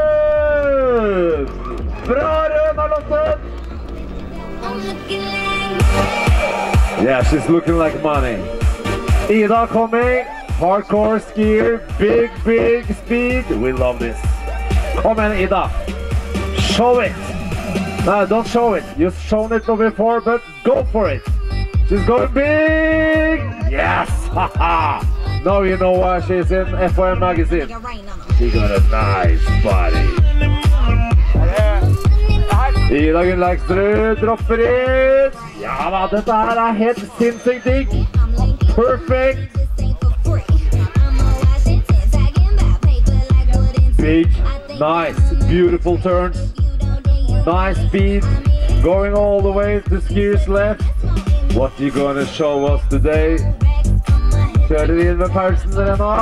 Rappen! Bra rønna, Lotte! Yeah, she's looking like money. Ida coming, hardcore skier, big, big speed. We love this. Come on, Ida. Show it. No, don't show it. You've shown it before, but go for it. She's going big. Yes. Haha. Now you know why she's in F O M magazine. She got a nice body. Ida Gunnlaugsrud dropper inn. Ja da, dette her er helt sinnssykt digg. Perfect. Big, nice, beautiful turns. Nice speed. Going all the way to skier's left. What are you gonna show us today? Kjører vi inn med pausen dere nå.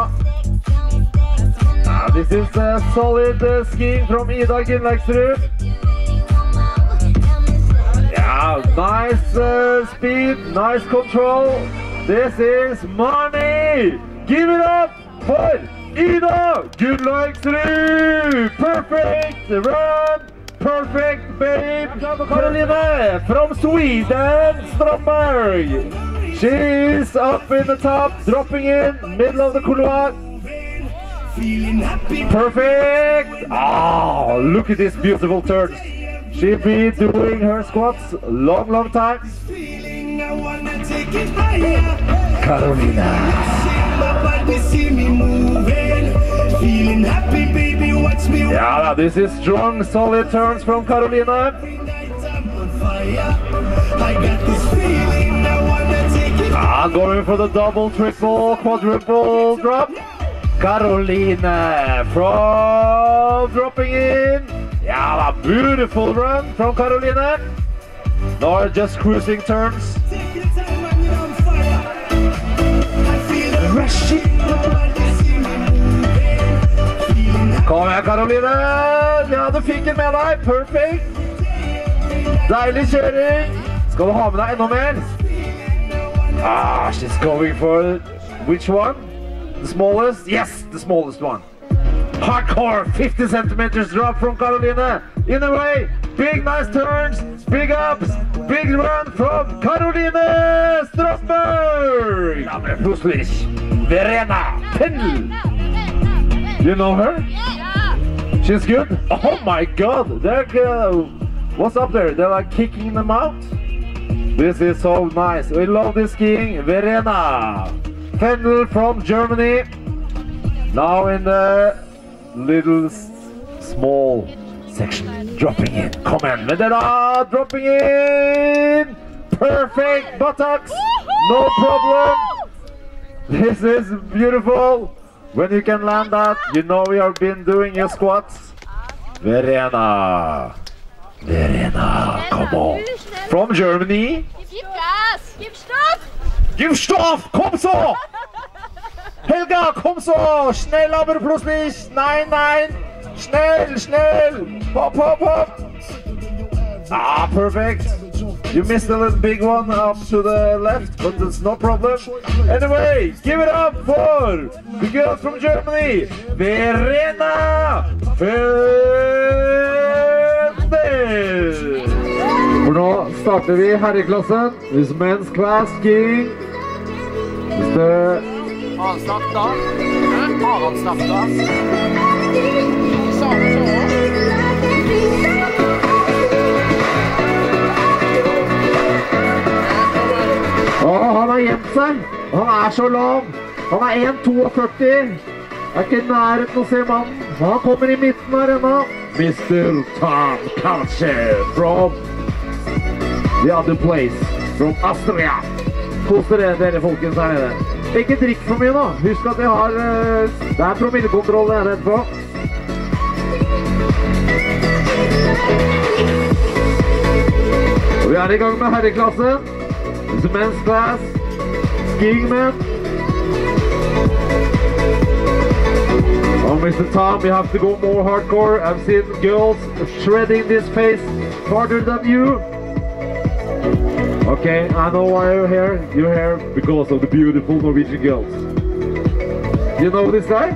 Now, this is a solid uh, skiing from Ida Gunnlaugsrud. Yeah, nice uh, speed, nice control. This is money! Give it up for Ida Gunnlaugsrud! Perfect run! Perfect babe! Caroline from Sweden, Strömberg! She's up in the top, dropping in, middle of the couloir. Perfect! Oh, look at this beautiful turn. She'll be doing her squats long, long time. Carolina. Yeah, this is strong, solid turns from Carolina. Ah, going for the double, triple, quadruple drop. Carolina from dropping in. Yeah, a beautiful run from Carolina. Now just cruising turns. Kom igjen, Carolina. Ja, du fikk den med deg. Perfect. Deilig kjøring. Skal du ha med deg enda mer? Ah, she's going for which one? The smallest? Yes, the smallest one. Hardcore, fifty centimeters drop from Carolina. In a way, big nice turns, big ups, big run from Carolina Strömberg. Aber plutselig, Verena Pendel. You know her? Yeah. She's good? Oh my god, they're uh, what's up there? They're like kicking them out? This is so nice. We love this skiing. Verena Pendel from Germany. Now in the little small section, dropping in. Come on, Medela, dropping in. Perfect buttocks, no problem. This is beautiful. When you can land that, you know you have been doing your squats. Verena, Verena, come on. From Germany. Give gas! Give stop! Give stoff! Kom så! Helga, kom så! Schnell, aber plutselig! Nein, nein! Schnell, schnell! Hop, hop, hop! Ah, perfect! You missed a little big one up to the left, but it's no problem. Anyway, give it up for the girl from Germany, Verena Pendel! For nå starter vi herreklassen. This men's class skiing. It's the Avsnapp da. Avsnapp da. Samme så. Åh, han har gjemt seg. Han er så lav. Han er en komma førti. Er ikke i nærheten å se mannen. Han kommer i midten her ennå. mister Tom Kalcher from the other place. From Austria. Kos dere, dere folkens her nede. Ikke drikk for mye nå. Husk at jeg har... Uh, det er promillekontroll jeg er redd på. Og vi er i gang med herreklassen. It's a men's class. Skiing men. Oh, mister Tom, you have to go more hardcore. I've seen girls shredding this face harder than you. Okay, I know why you're here. You're here because of the beautiful Norwegian girls. You know this guy?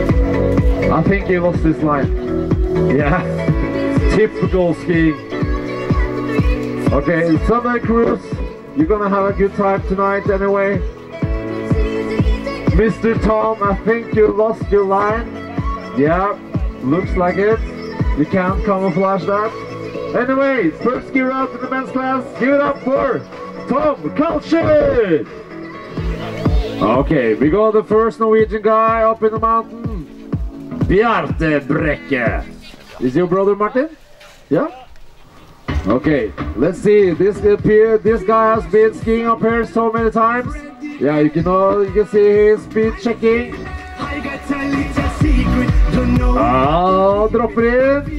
I think he lost his line. Yeah, typical skiing. Okay, Summer Cruise, you're gonna have a good time tonight anyway. Mister Tom, I think you lost your line. Yeah, looks like it. You can't camouflage that. Anyway, first gear out in the men's class. Give it up for Tom Kalsjø. Okay, we got the first Norwegian guy up in the mountain. Bjarte Brekke. Is your brother Martin? Yeah? Okay, let's see. This appear, this guy has been skiing up here so many times. Yeah, you can all you can see his speed checking. Ah, dropper in.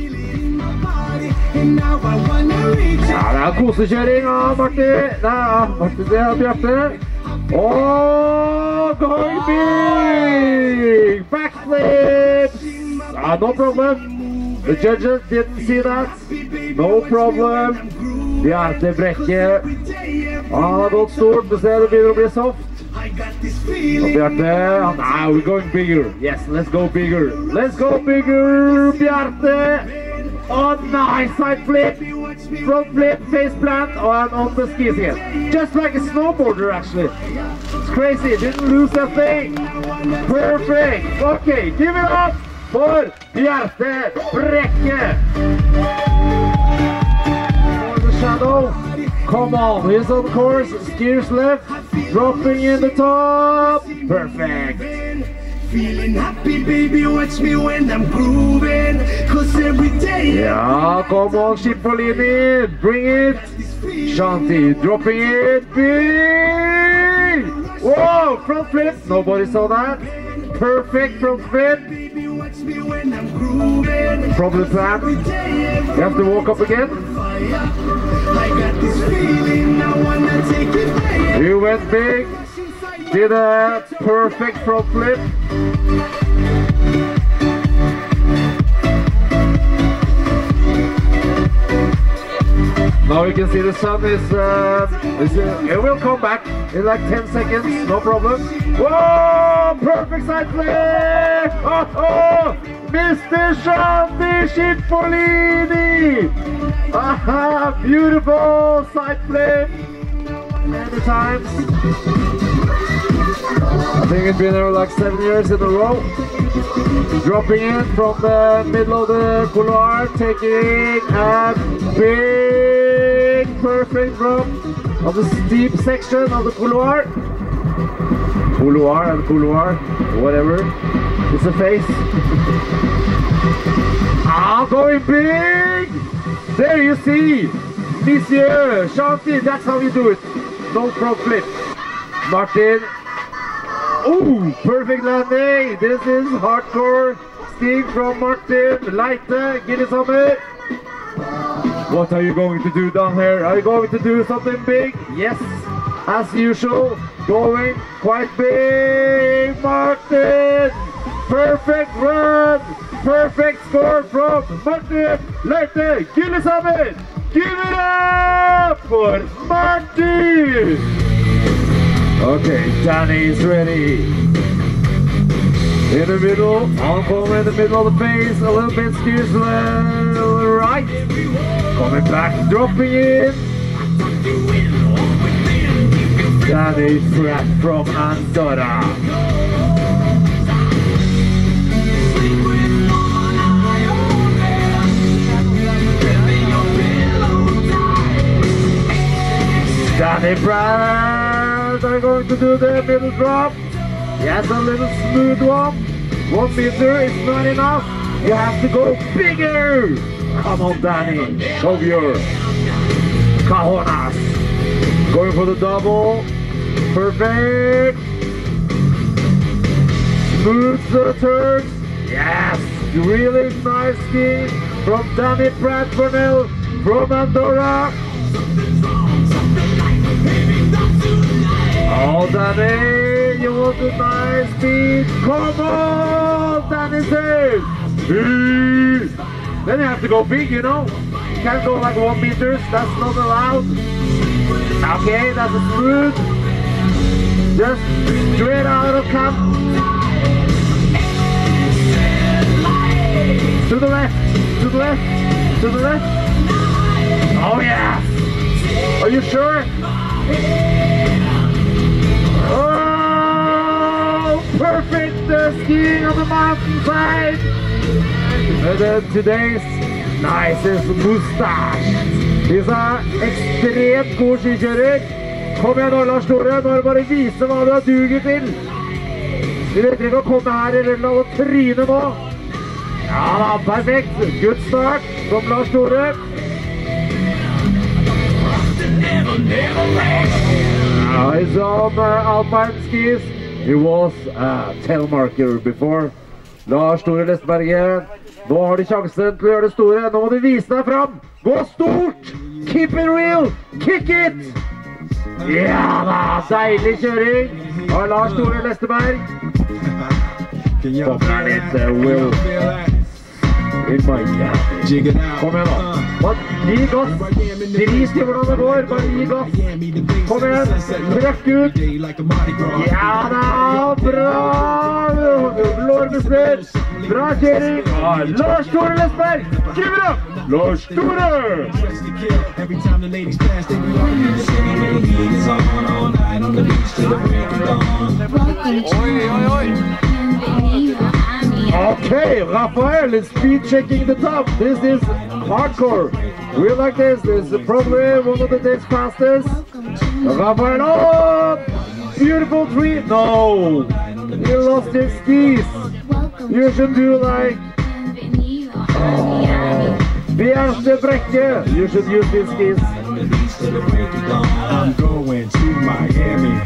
Ja, det er kosekjøring av Martin. Nei, Martin, det er Bjarte. Oh, going big! Backflips! Ah, no problem. The judges didn't see that. No problem. Bjarte Brekke. Han har gått stort, men ser det begynner å bli soft. Og Bjarte, now we're going bigger. Yes, let's go bigger. Let's go bigger, Bjarte. Oh, nice side flip. Front flip, face plant, and on the skis again. Just like a snowboarder, actually. It's crazy, didn't lose that thing. Perfect. Okay, give it up for Bjarte Brekke. For the shadow. Come on, he's on course, skiers left, dropping in the top. Perfect. Feeling happy, baby, watch me when I'm grooving. Cause every day. Yeah, come on, Cipollini, bring it. Shanti, dropping it. Big. Whoa, front flip. Nobody saw that. Perfect front flip. Probably plan. You have to walk up again. You went big. Did a perfect front flip. Now you can see the sun is, uh, is uh, it will come back in like ten seconds, no problem. Whoa, perfect side flip! Oh, oh, Mister Shanti Cipollini! Aha, beautiful side flip! Many times. I think it's been there like seven years in a row. Dropping in from the middle of the couloir, taking a big perfect drop of the steep section of the couloir. Couloir and couloir, whatever. It's a face. Ah, going big! There you see! Monsieur Shanti, that's how you do it. No front flip. Martin. Ooh, perfect landing. This is hardcore skiing from Martin Leite, Gillesammer. What are you going to do down here? Are you going to do something big? Yes, as usual, going quite big. Martin, perfect run, perfect score from Martin Leite, Gillesammer. Give it up for Martin. Okay, Danny is ready. In the middle, Encore in the middle of the face, a little bit skiers left, right. Coming back, dropping in. Danny Pratt from Andorra. Danny Pratt are going to do the middle drop. Yes, a little smooth one. One meter is not enough. You have to go bigger. Come on, Danny. Show your cajonas. Going for the double. Perfect. Smooth the turns. Yes. Really nice ski from Danny Pratt Burnell from Andorra. Oh, Danny, you want a nice speed? Come on, Danny says. Then you have to go big, you know. You can't go like one meters. That's not allowed. Okay, that's a smooth. Just straight out of camp. To the left, to the left, to the left. Oh yeah! Are you sure? Oh, perfect uh, skiing on the mountainside. And then today's nicest mustache. He's a ekstremt god skikjører. Kom igjen nå, Lars Tore, nå er det bare å vise hva du har duget til. Du vet ikke å komme her i rullen og tryne nå. Ja da, perfekt. Good start from Lars Tore. Uh, he's on uh, Alpine skis. He was a telemarker before. Lars Tore Lesteberget. Nå har de sjansen til å gjøre det store. Nå må du vise deg fram. Gå stort! Keep it real! Kick it! Ja da, deilig kjøring av Lars Tore Lesteberg. Kommer her litt uh, Will in my God. Kom igjen da. Gi gass. Drit i hvordan det går. Bare gi gass. Kom igjen. Trøkk ut. Ja da, bra. Lårbesper. Bra kjøring. Ah, Lars Tore Lesteberg. Give it up. Lars Tore. Oi, oi, oi. Okay, Rafael is speed checking the top. This is hardcore. We like this. This is probably one of the day's fastest. Rafael, oh, beautiful tree. No, you lost your skis. You should do like oh, Bjørste Brekke. You should use these skis. I'm going to Miami.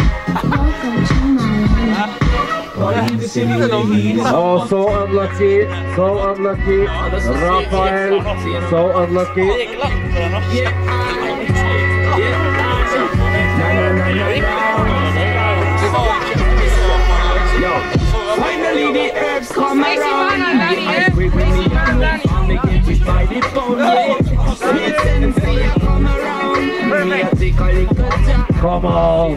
Oh, so unlucky, so unlucky. Rafael, so unlucky. Finally the herbs come around. With me, I'm making we fight it for me. Come on.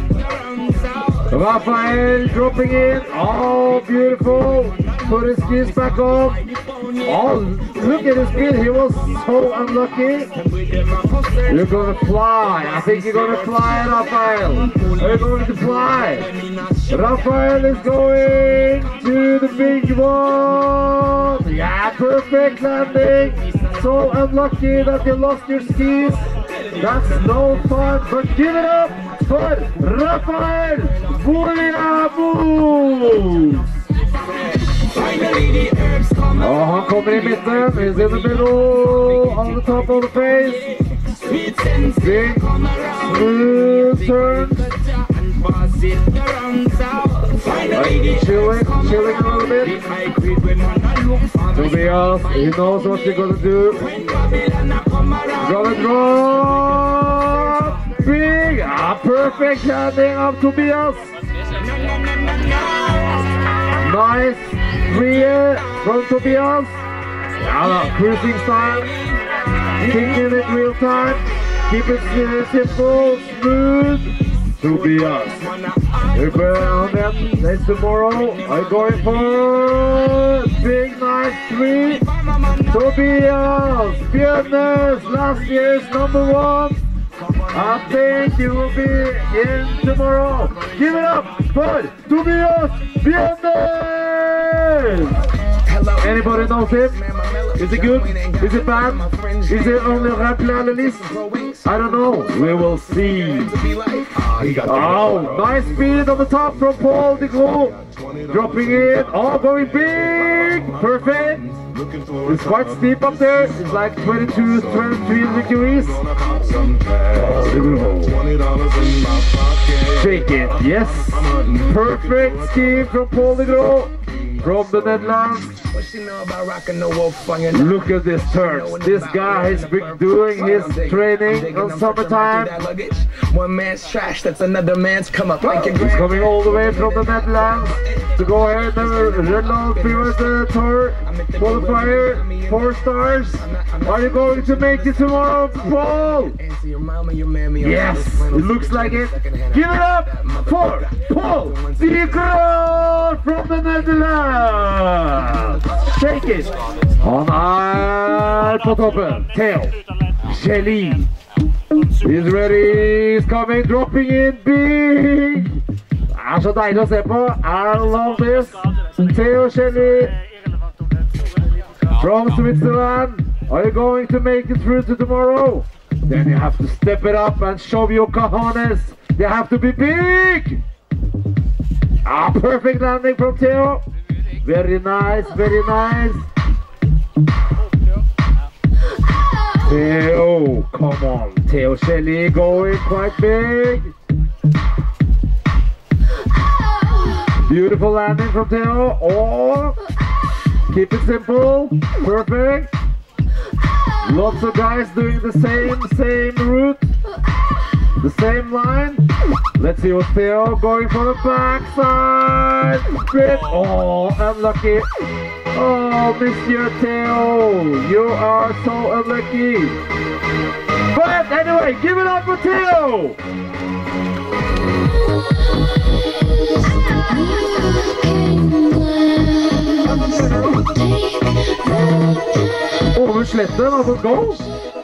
Rafael dropping in. Oh, beautiful. Put his skis back on. Oh, look at his speed. He was so unlucky. You're going to fly. I think you're going to fly, Rafael. You're going to fly. Rafael is going to the big one. Yeah, perfect landing. So unlucky that you lost your skis. That's no fun, but give it up for Rafael Boliabu! Oh, han kommer i midten. He's in the middle, on the top of the face. Big, smooth turns. Like chilling, chilling a little bit. Tobias, he knows what you're gonna do. Gonna drop! Big! Ah, perfect landing of Tobias! Nice clear from Tobias. Yeah, cruising style. Kicking it real time. Keep it simple, smooth. Tobias. We're on them. Next tomorrow. I'm going for big nice three. Tobias Bjørnes, last year's number one. I think you will be in tomorrow. Give it up for Tobias Bjørnes! Anybody knows him? Is it good? Is it bad? Is it only Rapla list? I don't know. We will see. Oh, nice speed on the top from Paul de Gros. Dropping in. Oh, going big. Perfect. It's quite steep up there. It's like twenty-two, twenty-three degrees. Shake it. Yes. Perfect ski from Paul de Gros. From the Netherlands. Look at this turn. This guy has been doing his training on summertime. One man's trash, that's another man's come up. He's coming all the way from the Netherlands to go ahead and Redland Private Tour qualifier. Four stars. Are you going to make it tomorrow, Paul? Yes, it looks like it. Give it up for Paul de Gros from the Netherlands. Shake it. Han er på toppen. Theo Kjellin. He's ready, he's coming, dropping in big. Det er så deilig å se på. I love this. Theo Shelley from Switzerland. Are you going to make it through to tomorrow? Then you have to step it up and show your cojones. They have to be big. Ah, perfect landing from Theo. Very nice, very nice. Theo, come on. Theo Shelley going quite big. Beautiful landing from Theo. Oh, keep it simple. Perfect. Lots of guys doing the same, same route. The same line. Let's see what Theo going for the backside. Great. Oh, unlucky. Oh, Monsieur Theo, you are so unlucky. But anyway, give it up for Theo. Over Sletten har fått goal.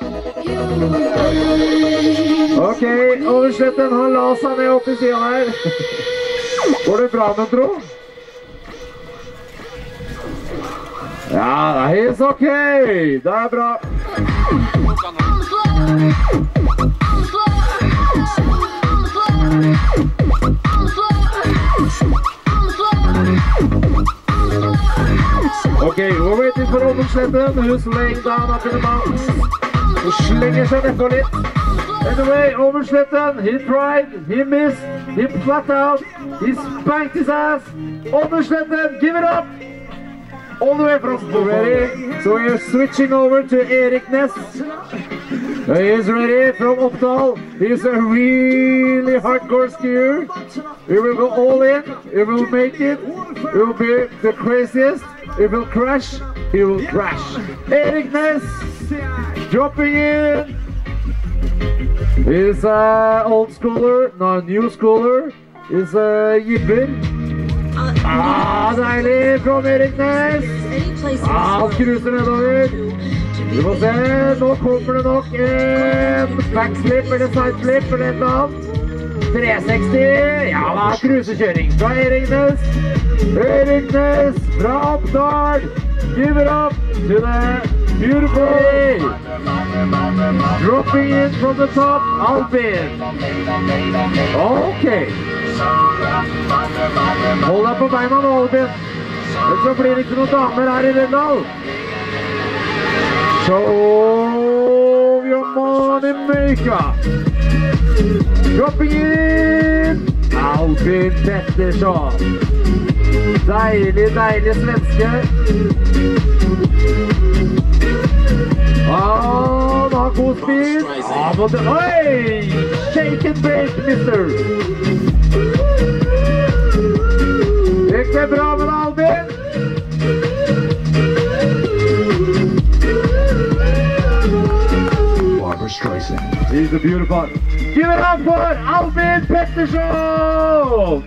Ok, Over Sletten, han la seg ned opp i siden her. Går det bra, men tro? Ja, det er ok. Det er bra. Okay, we're waiting for Over Sletten, who's laying down up in the mountains. Hun slenger seg nedpå litt. Anyway, Over Sletten, he tried, he missed, he flat out, he spanked his ass. Over Sletten, give it up! All the way from ready. So we're switching over to Erik Ness. He's ready from Oppdal. He's a really hardcore skier. He will go all in. He will make it. He will be the craziest. He will crash. He will crash. Erik Ness dropping in. He's a old schooler, no, new schooler. He's a jibber. Ah, deilig fra Erik Ness. Ah, han kruser nedover. Vi må se, nå kommer det nok en backslip eller sideflip eller et eller annet. tre seksti, ja da, krusekjøring fra Erik Ness. Erik Ness fra Oppdal. Give it up to the beautiful. Dropping in from the top, Albin. Ok. Hold deg på beina nå, Albin. Ellers så blir det ikke noen damer her i Røndal. Show your money maker. Dropping in. Albin Pettersson. Deilig, deilig svenske. Ah, han har god speed. Ah, men det... Oi! Shake and bake, mister. Gikk det bra med Albin? Barbara Streisand. He's a beautiful one. Give it up for Albin Pettersson!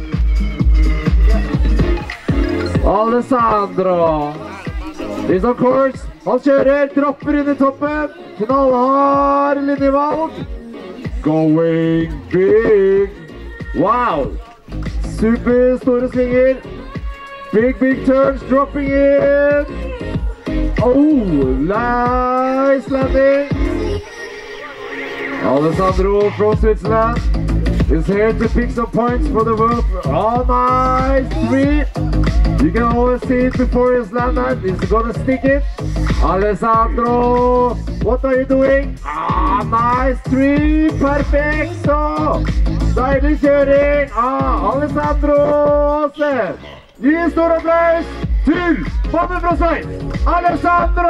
Alessandro. He's of course. Han kjører, dropper inn i toppen. Knallhard linjevalg. Going big. Wow. Super store svinger. Big, big turns, dropping in. Oh, nice landing. Alessandro from Switzerland is here to pick some points for the world. Oh, nice. Three. You can always see it before he's landed. He's gonna stick it. Alessandro, what are you doing? Ah, nice. Three. Perfect. So, deilig kjøring. Ah, Alessandro. Se. Ny stor applaus til mannen fra Sveits, Alessandro!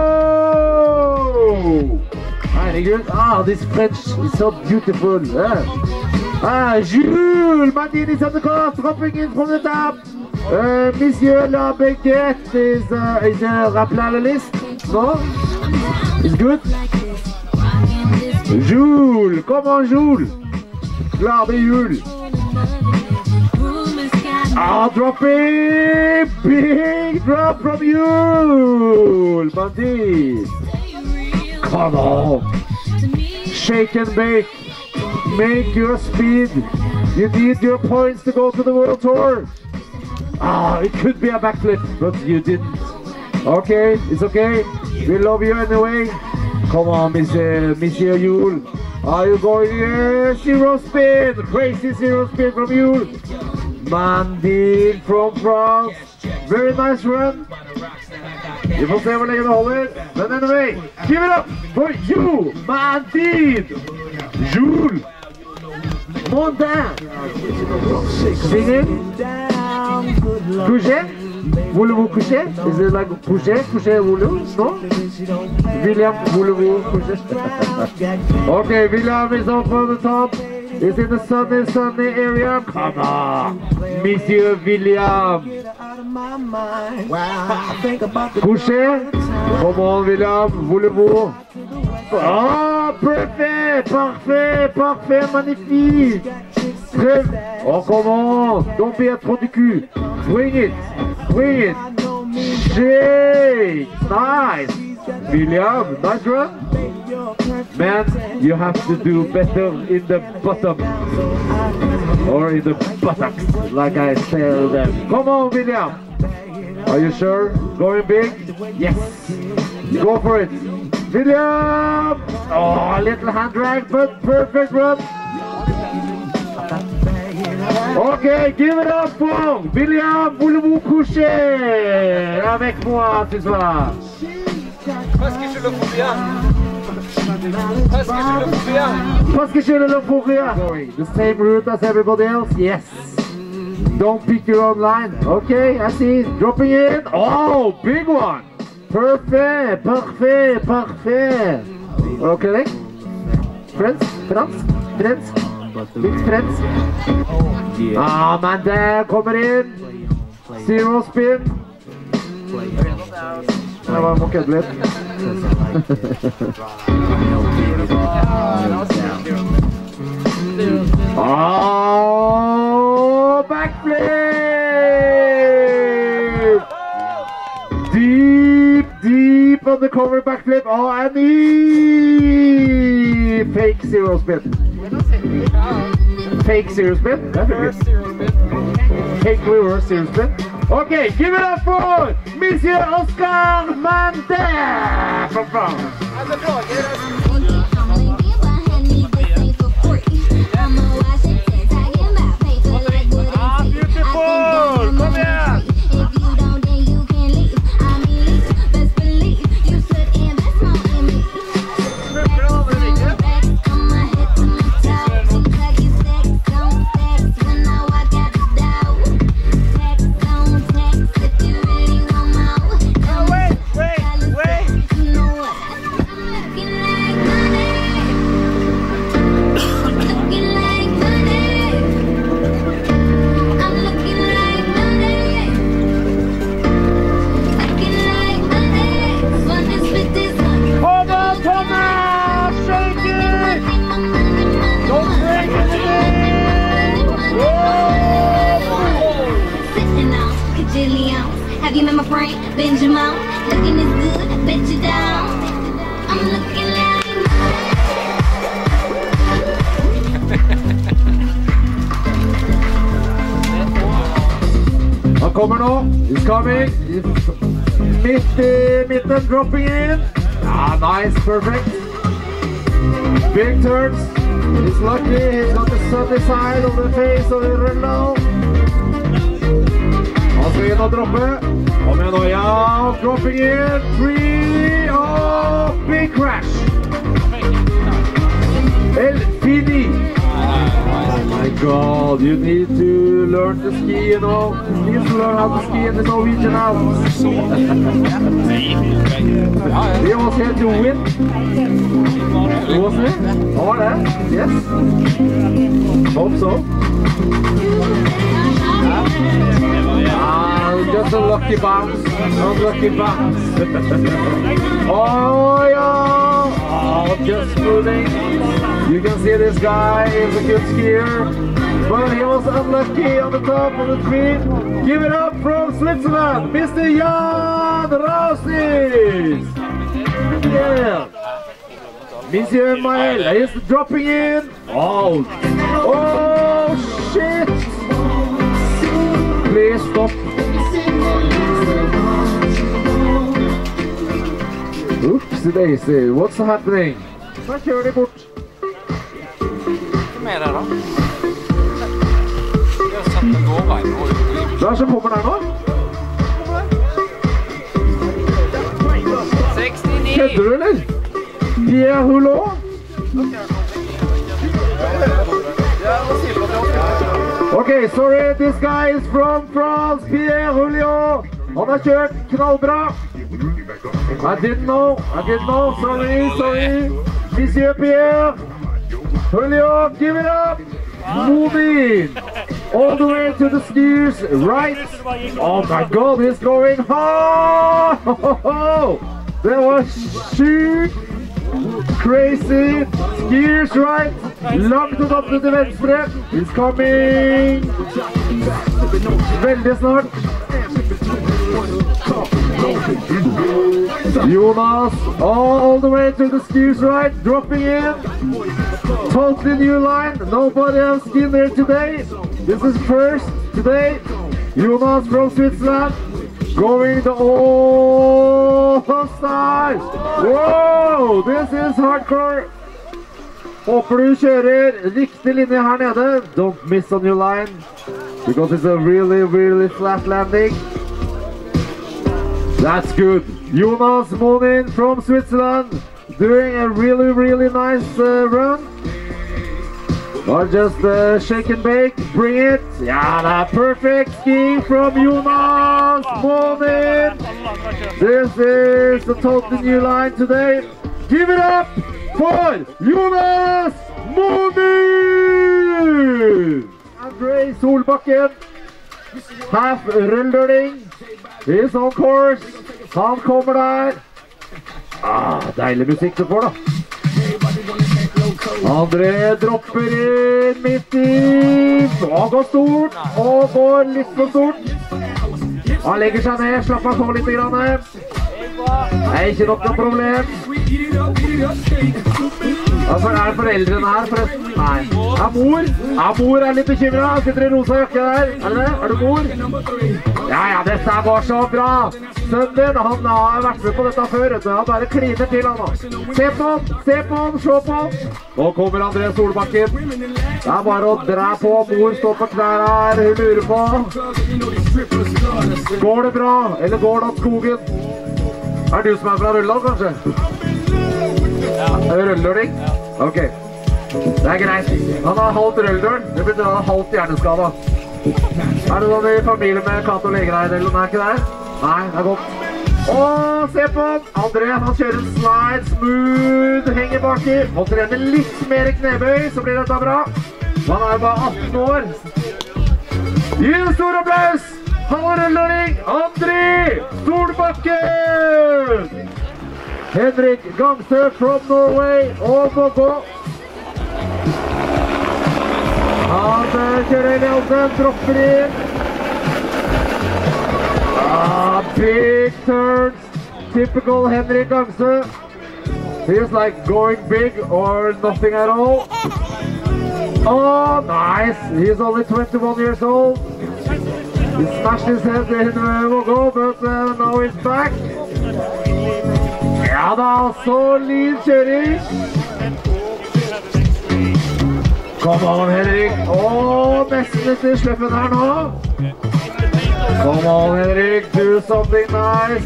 Herregud. Ah, this French is so beautiful. Yeah. Ah, Jules Mandini on the course, dropping in from the top. Uh, Monsieur La Baguette is, uh, is a rappelist. No? It's good. Jules, come on, Jules. Glade jul. Ah, dropping! Big drop from you! Bandit! Come on! Shake and bake. Make your speed. You need your points to go to the World Tour. Ah, it could be a backflip, but you didn't. Okay, it's okay. We love you anyway. Come on, Monsieur, Monsieur Yule. Are you going here? Zero spin. Crazy zero spin from Yule. Mandil from France. Very nice run. Vi får se hvor lenge det holder. Men anyway, give it up for you, Mandil. Yule. Mondin. Singing. Coucher. Voulez-vous coucher? Is it like coucher? Coucher, voulez-vous? No? William, voulez-vous coucher? Okay, William is up on the top. It's in the sunny, sunny area. Come on, Monsieur William. Coucher? Come on, William, voulez-vous? Oh, parfait, parfait, parfait, magnifique. Très... Oh, come on, don't be a trou du cul. Bring it, bring it. Shake, nice. William, nice run. Man, you have to do better in the bottom. Or in the buttocks, like I tell them. Come on, William. Are you sure? Going big? Yes. Go for it. William! Oh, a little hand drag, but perfect run. Ok, give it up for William, voulez-vous coucher avec moi ce soir? Parce que je le fous bien. Parce que je le fous bien. Parce que je le fous bien. The same route as everybody else? Yes. Don't pick your own line. Okay, I see. Dropping in. Oh, big one. Perfect, parfait, parfait. Okay. Friends, friends, friends. Big friends. Ah, man, der kommer inn. Zero spin. Jeg bare må kødde litt. Oh, backflip! Deep, deep undercover backflip. Oh, and he fake zero spin. Fake zero spin. Reverse zero spin. Fake reverse zero spin. Okay, give it up for Monsieur Oscar Mandin from France. Alltså bra, det är Ah, beautiful! Kom igen! Have you met my friend Benjamin? Looking is good, bet you down. I'm looking like Han kommer nå. He's coming. Midt i midten, dropping in. Ah, nice, perfect. Big turns. He's lucky. He's got the sunny side of the face of the Renault. Han skal inn og droppe. Kom igjen nå, ja. Dropping in. Three. Oh, big crash. El Fini. Oh my God, you need to learn to ski, you know. You need to learn how to ski in the Norwegian Alps. He was here to win. Was he? Oh, that? Yes. Hope so. Ah, just a lucky bounce. Unlucky bounce. Oh, yeah. Oh, just smoothing. You can see this guy is a good skier, but he was unlucky on the top of the tree. Give it up from Switzerland, Mister Jan Rausis! Yeah! Monsieur Mael is dropping in. Oh, oh shit! Please stop. Oopsie daisy, what's happening? Nå kjører de bort. Hva mer er det da? Jeg har satt en gårdveien og ut. Hva er det som kommer der nå? sekstini! Kødder du, eller? Pierre Hulot? Okay, sorry, this guy is from France, Pierre Hulot. Han har kjørt knallbra. I didn't know, I didn't know, sorry, sorry. Monsieur Pierre Hulot, give it up. Moving all the way to the skiers, right. Oh my God, he's going hard. That was sjukt. Crazy. Skiers right. Langt og opp til venstre. He's coming. Veldig snart. Jonas all the way to the skiers right. Dropping in. Totally new line. Nobody has skied there today. This is first today. Jonas from Switzerland. Going the all style. Wow, this is hardcore. Håper du kjører riktig linje her nede. Don't miss on your line, because it's a really, really flat landing. That's good. Jonas Monin from Switzerland, doing a really, really nice uh, run. Or just uh, shake and bake, bring it. Yeah, that perfect ski from Jonas Monin. This is the totally new line today. Give it up for Jonas Monin! André Solbakken, half rulling. He's on course. Han kommer der. Ah, deilig musikk du får da. André dropper inn midt i, og går stort, og går litt for stort. Han legger seg ned, slapper på litt grann. Det er ikke noe problem. Altså, er det foreldrene her forresten? Nei. Er mor? Ja, mor er litt bekymret. Han sitter i rosa jakke der. Er det det? Er du mor? Ja, ja, dette var så bra. Sønnen din, han har vært med på dette før. Han bare kliner til han da. Se på han, se på han, se på han. Nå kommer André Solbakken. Det er bare å dra på. Mor står på knær her. Hun lurer på. Går det bra? Eller går det av skogen? Er det du som er fra Rølland, kanskje? Ja. Er det røldøring? Ok. Det er greit. Han har halvt rølldøren. Det betyr han har halvt hjerneskada. Er det noen i familie med Kato Legereid eller noe ikke der? Nei, det er godt. Åh, se på han! André, han kjører en slide, smooth, henger baki. Må trene litt mer knebøy, så blir dette bra. Han er bare atten år. Gi en stor applaus! Han har røldøring! André Solbakken! Henrik Gangsø from Norway, og må gå. Han kjører Eliassen, dropper inn. Ah, big turns. Typical Henrik Gangsø. Feels like going big or nothing at all. Oh, nice. He's only twenty-one years old. He smashed his head in Mogo, but uh, now he's back. Ja da, så lyd kjøring. Come on, Henrik. Åh, nesten til sleppen her nå. Come on, Henrik. Do something nice.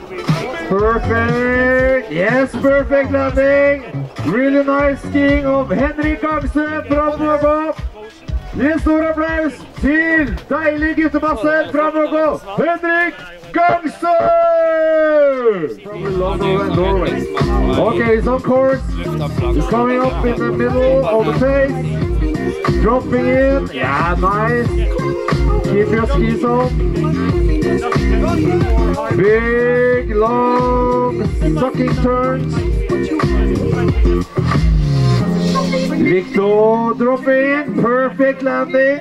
Perfect. Yes, perfect landing. Really nice skiing of Henrik Gangsø fra Mogo. Gi en stor applaus til deilig guttebassen fra Mogo, Henrik Gangsø! From London and Norway. Okay, he's on course. He's coming up in the middle of the face. Dropping in. Yeah, nice. Keep your skis on. Big, long, sucking turns. Victor dropping in. Perfect landing.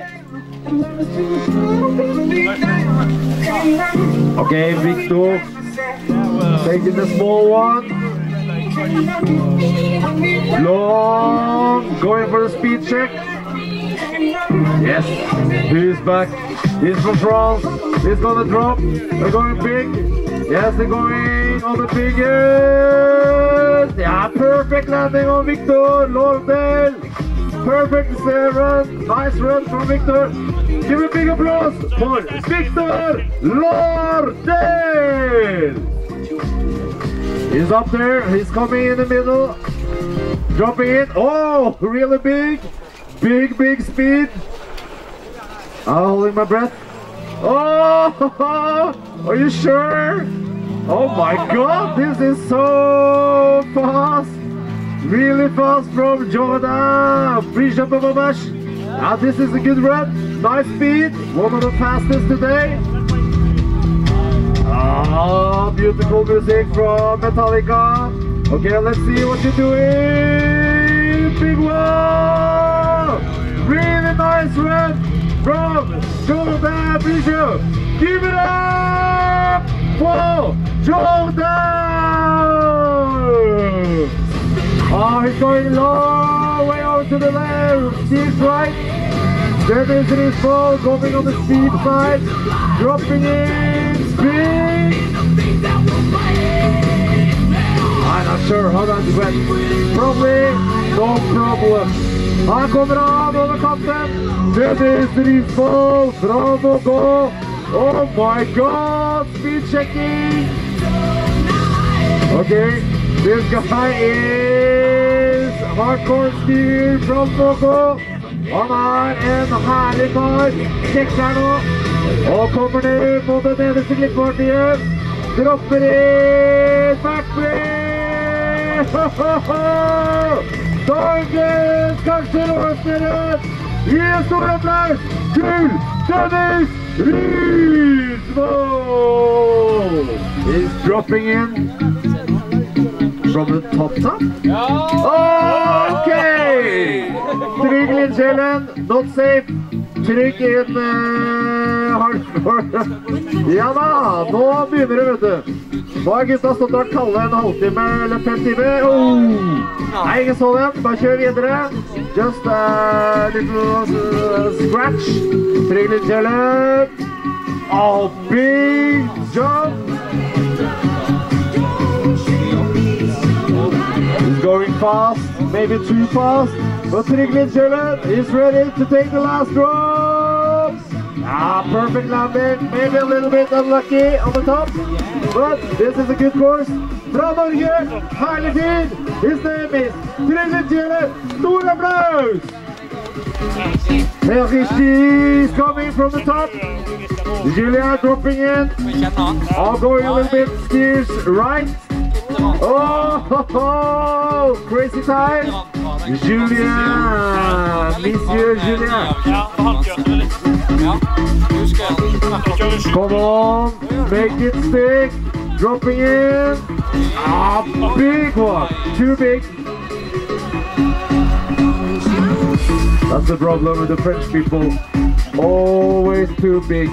Okay, Victor taking the small one. Long, going for the speed check. Yes, he's back. He's from France. He's gonna drop. They're going big. Yes, they're going on the biggest. Yeah, perfect landing on Victor Lauderdale. Perfect run. Nice run from Victor. Give a big applause for Victor Lauderdale. He's up there. He's coming in the middle. Dropping it. Oh, really big. Big, big speed. I'm holding my breath. Oh, are you sure? Oh my God, this is so fast. Really fast from Jordan. Bridget Babash. Now this is a good run. Nice speed. One of the fastest today. Ah, beautiful music from Metallica. Okay, let's see what you're doing. Big one. Really nice run from Jordan Bridget. Give it up for Jordan. Oh, he's going long way over to the left. Steve's right. Then is his ball going on the steep side. Dropping in. Big. I'm not sure how that went. Probably no problem. Han kommer av over kanten. Det er drivball fra Vågå. Oh my God, speed checking. Okay, this guy is hardcore skier from Vågå. Han er en herlig kar. Sjekker her nå. Og kommer ned mot det nederste klipppartiet. Dropper inn backflip. Dagens kanskje råsnere. Gi en stor applaus til Dennis Rydvold. He's dropping in from the top top. Okay. Trygg Lindkjellen, not safe. Trygg inn uh, hardcore. Ja da, nå begynner det, vet du. Nå har gutta stått og kallet en halvtime eller fem timer. Oh. Nei, ikke så den. Bare kjør videre. Just a little uh, scratch. Trygg Lindkjellen. Oh, big jump. He's going fast, maybe too fast. But Trygg Lindkjellen is ready to take the last drop. Ah, perfect landing. Maybe a little bit unlucky on the top. But this is a good course. Fra Norge, herlig tid. His name is Trygg Lindkjellen. Stor applaus. Herishi is coming from the top. Julia dropping in. All going a little bit skiers right. Oh, ho, ho, crazy time. Julia, Monsieur Julia. Come on, make it stick. Dropping in. Ah, big one. Too big. That's the problem with the French people. Always too big.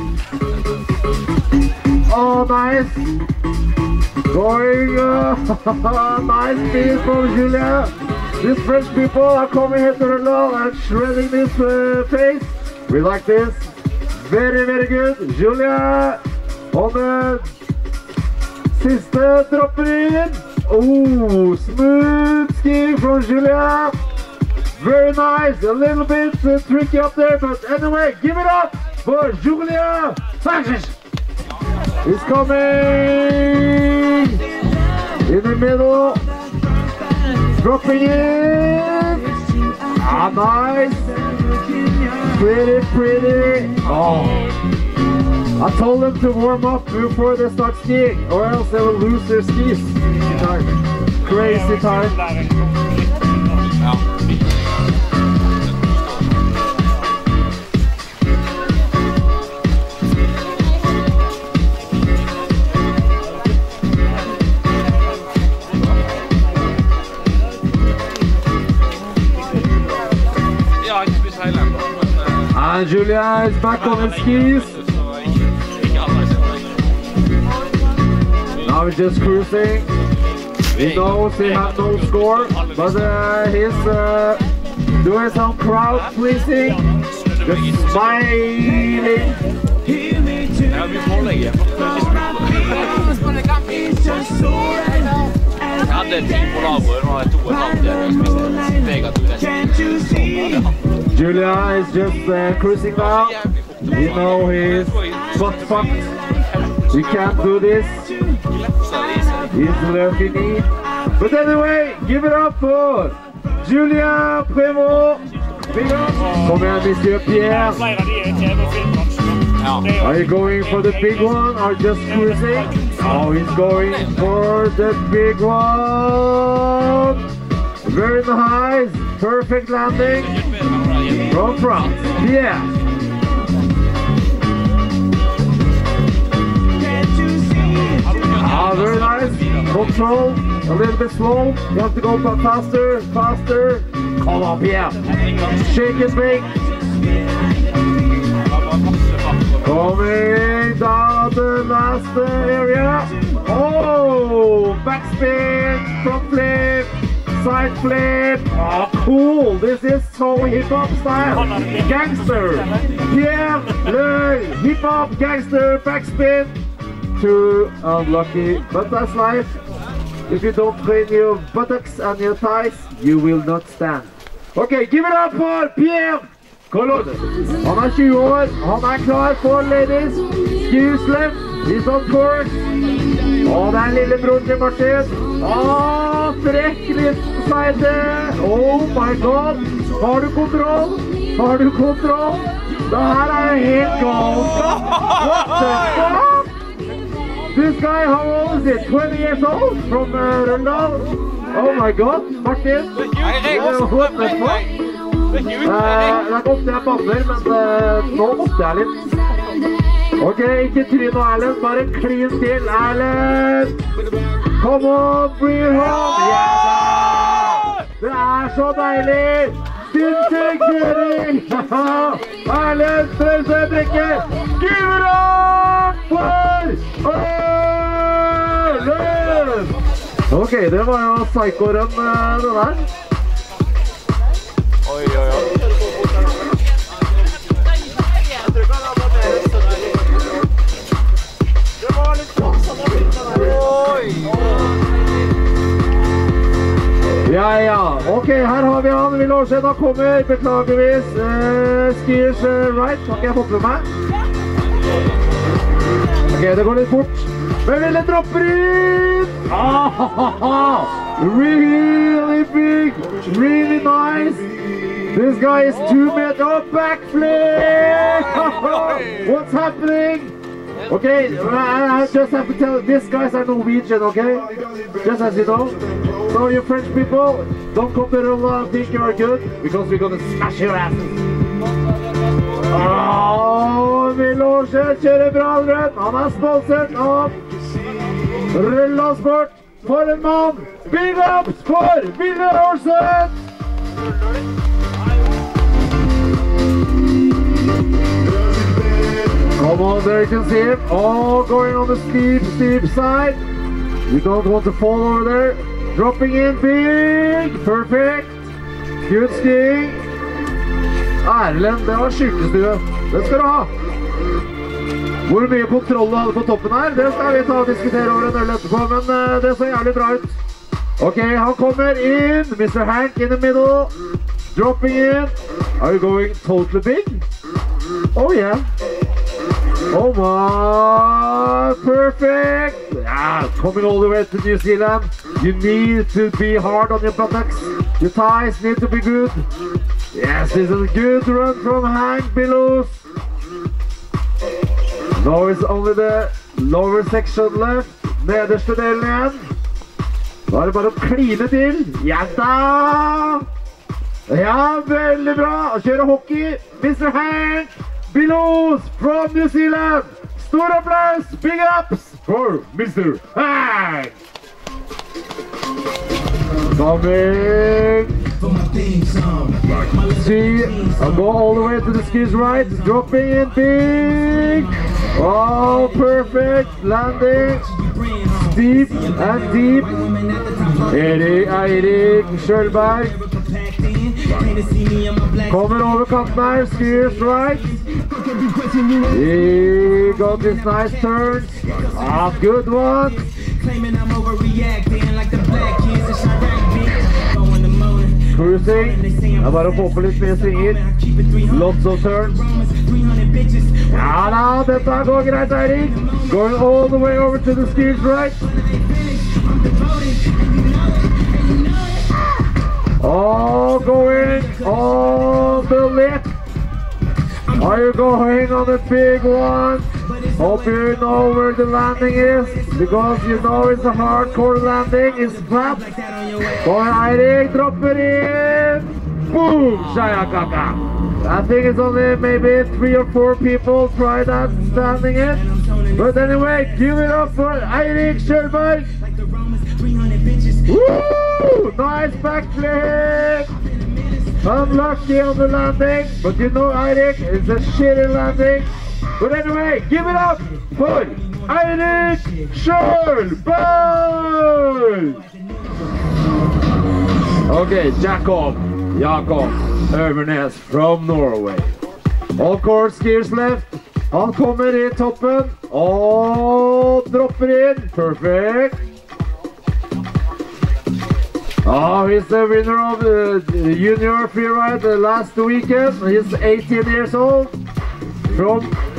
Oh, nice. Going, uh, nice speed from Julia. These French people are coming here to the law and shredding this uh, face. We like this. Very, very good. Julia on the siste dropper in. Oh, smooth skiing from Julia. Very nice. A little bit uh, tricky up there, but anyway, give it up for Julia Sanchez. He's coming in the middle, dropping in. Ah, nice. Pretty, pretty. Oh, I told them to warm up before they start skiing, or else they will lose their skis. Crazy time. And Julia is back on his skis. Now we're just cruising. He knows he has no score, but uh, he's uh, doing some crowd pleasing, just smiling. Ja, vi får legge hjem. Jeg hadde ti på naboer, og jeg tog en halvdel. Vegard tog resten. Julia is just uh, cruising now. You know he's butt fucked. He can't do this. He's lurking in. But anyway, give it up for Julia Primo. Big up. Kom igjen, Monsieur Pierre. Are you going for the big one or just cruising? Oh, he's going for the big one. Very nice. Perfect landing from France. Yeah. Ah, very nice. Control. A little bit slow. You have to go faster, faster. Come on, yeah. Shake it, big. Coming down the last area. Oh, backspin, front flip, side flip. Oh, cool. This is so hip-hop style. Gangster. Pierre Le hip-hop gangster backspin. Too unlucky, but that's life. If you don't train your buttocks and your thighs, you will not stand. Okay, give it up for Pierre Collot. Han er tjue år, han er klar for ladies. Ski slam, he's on course. Og det er lillebroren til Martin. Åh, trekk litt seite. Oh my god. Har du kontroll? Har du kontroll? Det her er helt galskap. What the fuck? This guy, how old is it? twenty years old from uh, Røndal? Oh my god, Martin. Uh, what the fuck? Uh, det er ikke ofte jeg banner, men uh, nå måtte jeg litt. Ok, ikke Trine og Erlend, bare klin til Erlend. Come on, bring it home. Yeah, det er så deilig. Sinnssykt kjøring. Erlend, prøv seg brekke. Give it up for Erlend. Ok, det var jo psycho-run det der. Oi, oi, oi. Ja, ja. Ok, her har vi han. Vi låser seg. Da kommer, beklageligvis, uh, skiers uh, right. Har ikke jeg fått med meg? Ok, det går litt fort. Men vil jeg dropper inn! Ah, really big, really nice. This guy is two meters. Oh, backflip! What's happening? Okay, I just have to tell, these guys are Norwegian, okay? Just as you know. So you French people, don't come to Rolla and think you are good, because we're gonna smash your asses. Oh, Miloše kjører bra rødt. Han er sponsert av Rølla Sport. For en mann! Big ups for Ville Olsen! Come on, there you can see him. Oh, going on the steep, steep side. You don't want to fall over there. Dropping in big. Perfect. Good skiing. Erlend, det var sykestue. Det skal du ha. Hvor mye kontroll du hadde på toppen her, det skal vi ta og diskutere over en øl etterpå, men uh, det så jævlig bra ut. Ok, han kommer inn. mister Hank in the middle. Dropping in. Are you going totally big? Oh yeah. Oh my, perfect! Yeah, coming all the way to New Zealand. You need to be hard on your buttocks. Your thighs need to be good. Yes, this is a good run from Hank Billos. Now it's only the lower section left. Nederste delen igjen. Da er det bare å kline til. Ja da! Ja, veldig bra. Kjøre hockey. mister Hank Billos from New Zealand. Stor applaus, big ups for mister Hank. Coming. See, I'll go all the way to the skis right. Dropping in big. Oh, perfect. Landing. Steep and deep. Erik, Eirik Kjølberg kommer over kanten her, skiers right. He got his nice turns. Ah, good one. Cruising. Det er bare å få på litt mer svinger. Lots of turns. Ja da, dette går greit, Eirik. Going all the way over to the skiers right. Oh, going on the left. Are you going on the big one? Hope you know where the landing is, because you know it's a hardcore landing. It's flat. Go on, Eirik, drop it in. Boom! Shayakaka. I think it's only maybe three or four people try that standing it. But anyway, give it up for Eirik Kjølberg. Woo! Nice backflip! Unlucky on the landing, but you know Eirik, it's a shitty landing. But anyway, give it up for Eirik Kjølberg! Okay, Jakob, Jakob Øvernes from Norway. All course skiers left. Han kommer i toppen og dropper inn. Perfect. Oh, he's the winner of the junior freeride last weekend. He's eighteen years old. From,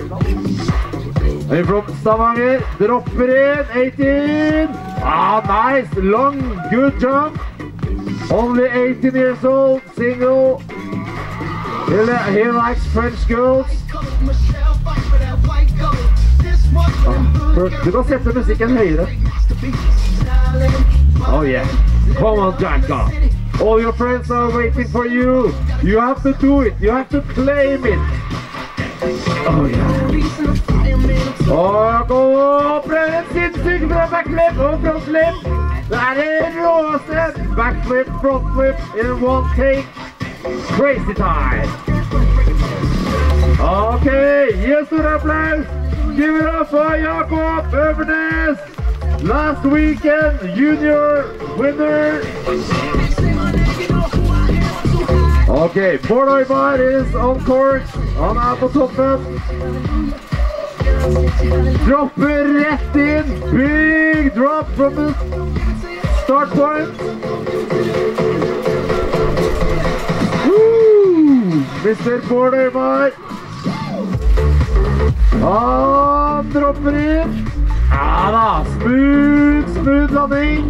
from Stavanger. Dropper in, eighteen. Ah, nice, long, good jump. Only eighteen years old, single. He, he likes French girls. Ah, du kan sette musikken høyere. Oh yeah. Come on, Jacka. All your friends are waiting for you. You have to do it. You have to claim it. Oh yeah. Og gå opp, prøv en sinnssyk bra backflip og frontflip. Det er det råeste. Backflip, frontflip in one take. Crazy time. Okay, gi en stor applaus. Give it up for Jakob Øvernes. Last weekend, junior winner. Okay, Bård Øyvar is on course. Han er på toppen. Dropper rett inn. Big drop from the start point. Woo! mister Bård Øyvar. Han dropper inn. Ja da, smooth, smooth landing.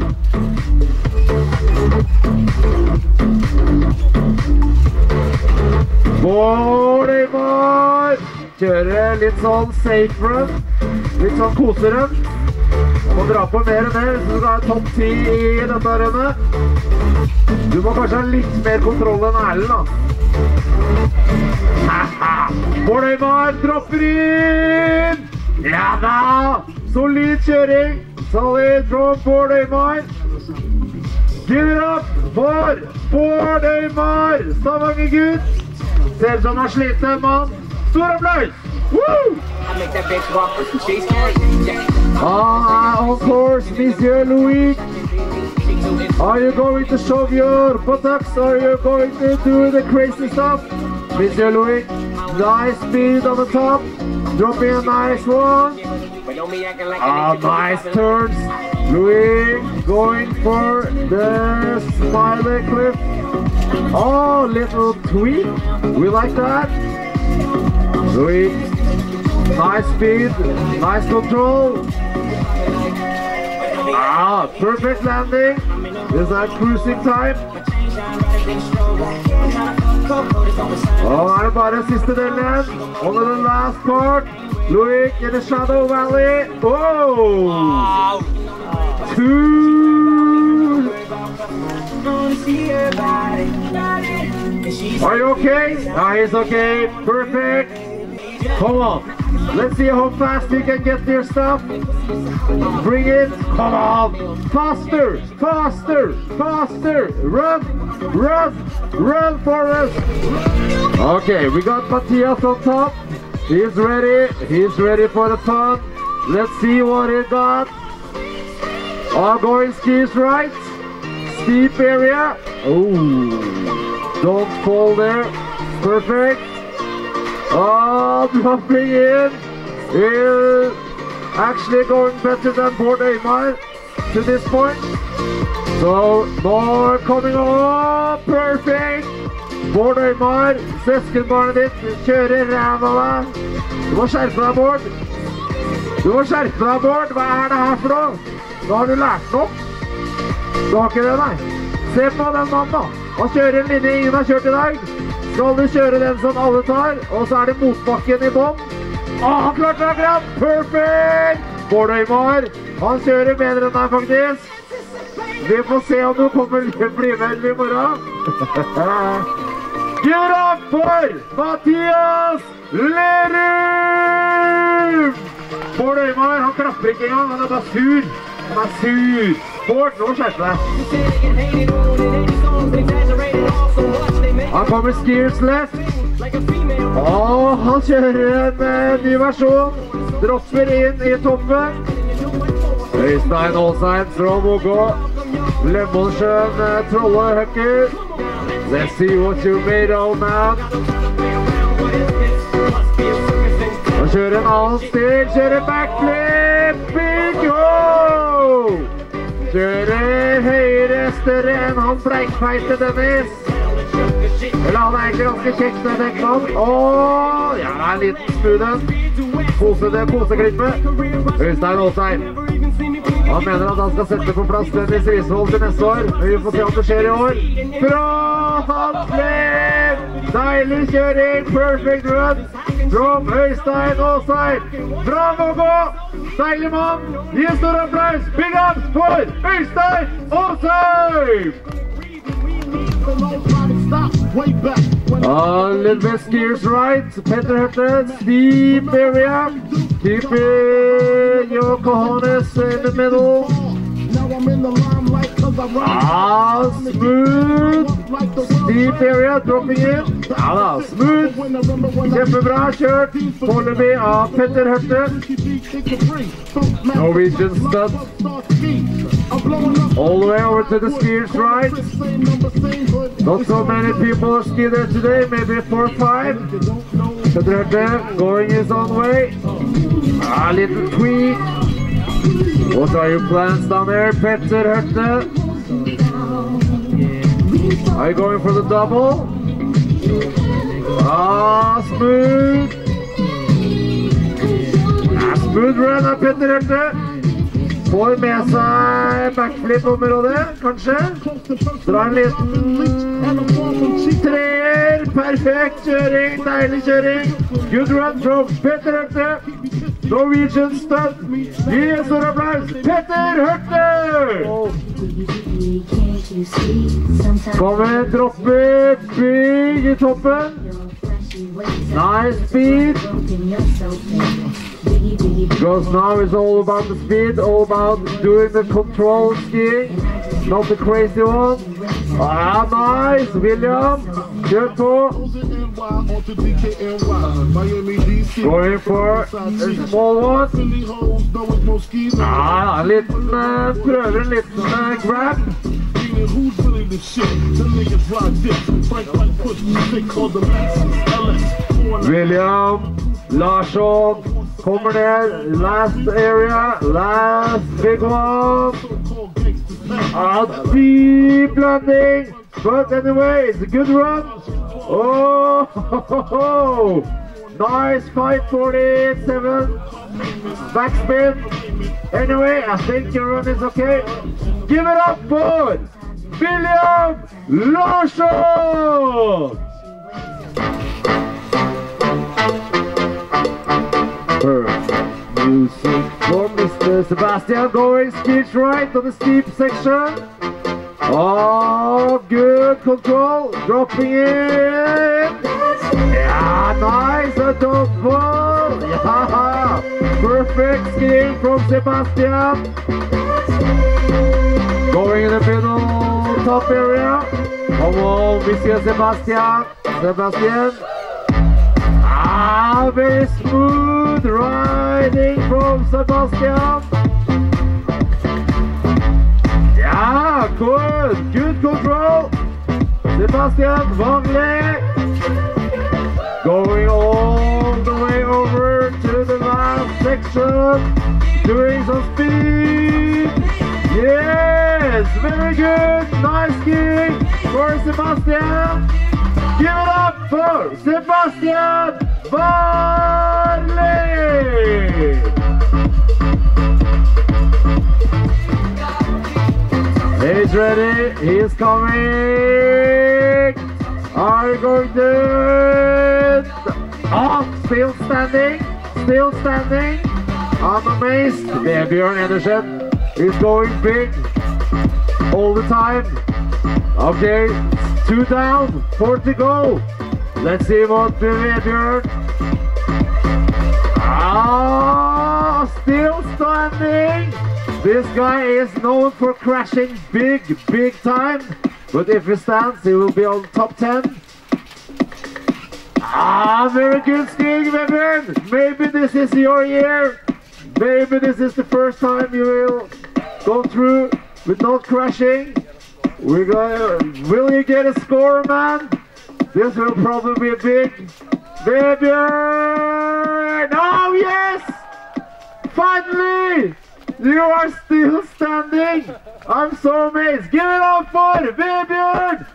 Bård Øyvar kjører litt sånn safe run, litt sånn koserun. Må dra på mer enn det hvis du skal ha topp ti i dette runnet. Du må kanskje ha litt mer kontroll enn Erlend da. Haha, Bård Øyvar dropper inn. Ja da, solid kjøring. Solid from Bård Øyvar. Give it up for Bård Øyvar, Stavanger gutt. Ser ut som han sliter, mann. Stor applaus! Woo! Ah, on course, Monsieur Louis. Are you going to show your buttocks? Are you going to do the crazy stuff? Monsieur Louis, nice speed on the top. Dropping a nice one. Ah, nice turns. Louis going for the smiley cliff. Oh, little tweak. We like that. Louis, nice speed, nice control. Ah, perfect landing. This is our cruising time. Oh, er det bare siste delen igjen. Only the last part. Louis in the Shadow Valley. Oh! Two. Are you okay? Ah, he's okay. Perfect. Come on. Let's see how fast you can get your stuff. Bring it. Come on. Faster. Faster. Faster. Run. Run. Run for us. Okay, we got Matthias on top. He's ready. He's ready for the fun. Let's see what he got. All going skis right. steep area. Oh, don't fall there. Perfect. Oh, dropping in. Is actually going better than Bård Øymar to this point. So, more coming up. Perfect. Bård Øymar, søskenbarnet ditt, kjører ræva deg. Du må skjerpe deg, Bård. Du må skjerpe deg, Bård. Hva er det her for noe? Da har du lært noe. Du har ikke det, nei. Se på den mannen da. Han kjører en linje ingen har kjørt i dag. Skal du kjøre den som alle tar, og så er det motbakken i bånd. Ah, han klarte det akkurat! Perfect! Bård Øymar, han kjører bedre enn deg faktisk. Vi får se om du kommer til å bli med i morgen. Gjør opp for Mathias Lerum! Bård Øymar, han klapper ikke engang, han er bare sur. Han er sur. Bård, nå skjerper deg. Han kommer skiers left. Åh, han kjører en uh, ny versjon. Dropper inn i toppen. Øystein Åsheim fra Vågå. Lemonsjøen, uh, Trolle Høkker. Let's see what you made, old man. Han kjører en annen stil. Kjører backflip. Big ho! Kjører høyere, større enn han bleikfeite Dennis. Eller han er egentlig ganske kjekt, det tenker man. Åh, ja, det er en liten spuden. Pose det, poseklippet. Øystein Åsheim. Han mener at han skal sette på plass Dennis Risvold til neste år. Vi får se om det skjer i år. Bra, han flip! Deilig kjøring, perfect run. From Øystein Åsheim. Bra Vågå! Deilig mann! Gi en stor applaus! Big ups for Øystein Åsheim! A little bit skiers right. Petter Hørte, steep area. Keep uh, your cojones in the middle. Ah, smooth. Steep area, dropping in. Ja da, smooth. Kjempebra kjørt. Foreløpig av Petter Hørte. Norwegian stud. All the way over to the skiers right. Not so many people ski there today, maybe four or five. Petter Hørte going his own way. A little tweak. What are your plans down there, Petter Hørte? Are you going for the double? Ah, smooth. Ah, smooth run av Petter Hørte. Får med seg backflip-området, kanskje. Dra en liten treer. Perfekt kjøring, deilig kjøring. Good run from Petter Hørte. Norwegian stunt. Gi en stor applaus. Petter Hørte! Kommer, dropper, big i toppen. Nice speed. Because now it's all about the speed, all about doing the control skiing, not the crazy one. Ah, nice, William. Kjør på. Going for a small one. Ah, en liten, uh, prøver en liten uh, grab. William Larsson kommer ned, last area, last big one. A deep landing, but anyway, it's a good run. Oh, ho, ho, ho. Nice five forty-seven, backspin. Anyway, I think your run is okay. Give it up for William Larsson! Perfect music for Mister Sebastian going speech right on the steep section. Oh, good control, dropping in. Yeah, nice, a double. Yeah, perfect skiing from Sebastian. Going in the middle, top area. Come on, Monsieur Sebastian. Sebastian. Ah, very smooth riding from Sebastian. Yeah, good, good. control. Sebastian Wangley going all the way over to the last section, doing some speed. Yes, very good. Nice skiing for Sebastian. Give it up for Sebastian Wangley. He's ready, he's coming. Are you going to... Oh, still standing, still standing. I'm amazed. Vebjørn Andersen is going big all the time. Okay, two down, four to go. Let's see what Vebjørn... Ah, still standing. This guy is known for crashing big, big time. But if he stands, he will be on top ten. Ah, very good skiing, Vebjørn. Maybe this is your year. Maybe this is the first time you will go through with not crashing. We're gonna... Will you get a score, man? This will probably be big. Vebjørn! Oh, yes! Finally! You are still standing! I'm so amazed! Give it up for Vebjørn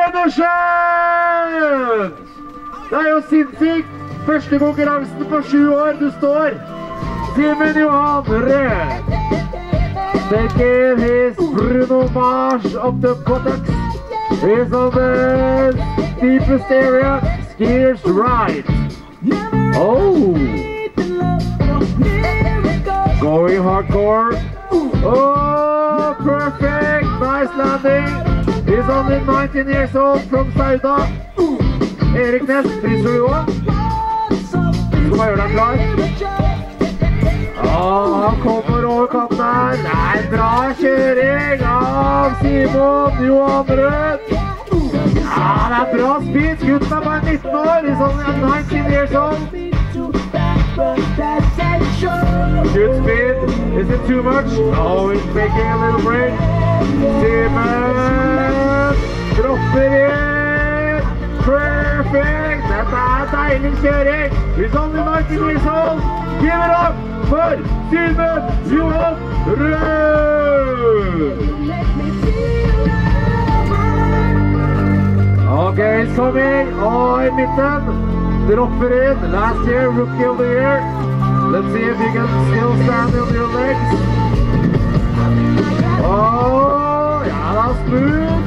Andersen! Det er jo sinnssykt! Første konkurransen på sju år du står! Simen Johan Rød! Taking his Bruno Mars up the buttocks. He's on the steepest area. Skiers right. Oh! Going hardcore. Oh, perfect. Nice landing. He's only nineteen years old from Sauda. Erik Ness, friser du også? Skal man gjøre deg klar? Oh, han kommer over kanten her. Nei, bra kjøring av Simon Johan Rød. Ja, det er bra speed. Gutten er bare nitten år. He's only nineteen years old. Good speed. Is it too much? Oh, he's taking a little break. Simon dropper inn. Perfect. Dette er deilig kjøring. He's only nineteen years old. Give it up for Simen Johan Rød. Okay, he's coming. Oh, i midten. Dropper in. Last year, rookie of the year. Let's see if you can still stand on your legs. Oh, ja, that's smooth.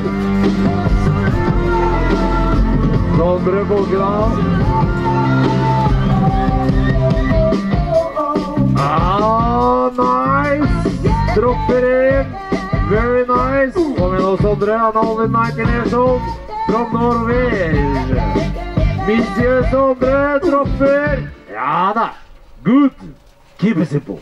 Sondre Bolgedal. Ah, nice. Dropper in. Very nice. Kom igjen nå, Sondre. Han er only nineteen years old. From Norway. Monsieur Sondre dropper. Ja da. Good. Keep it simple.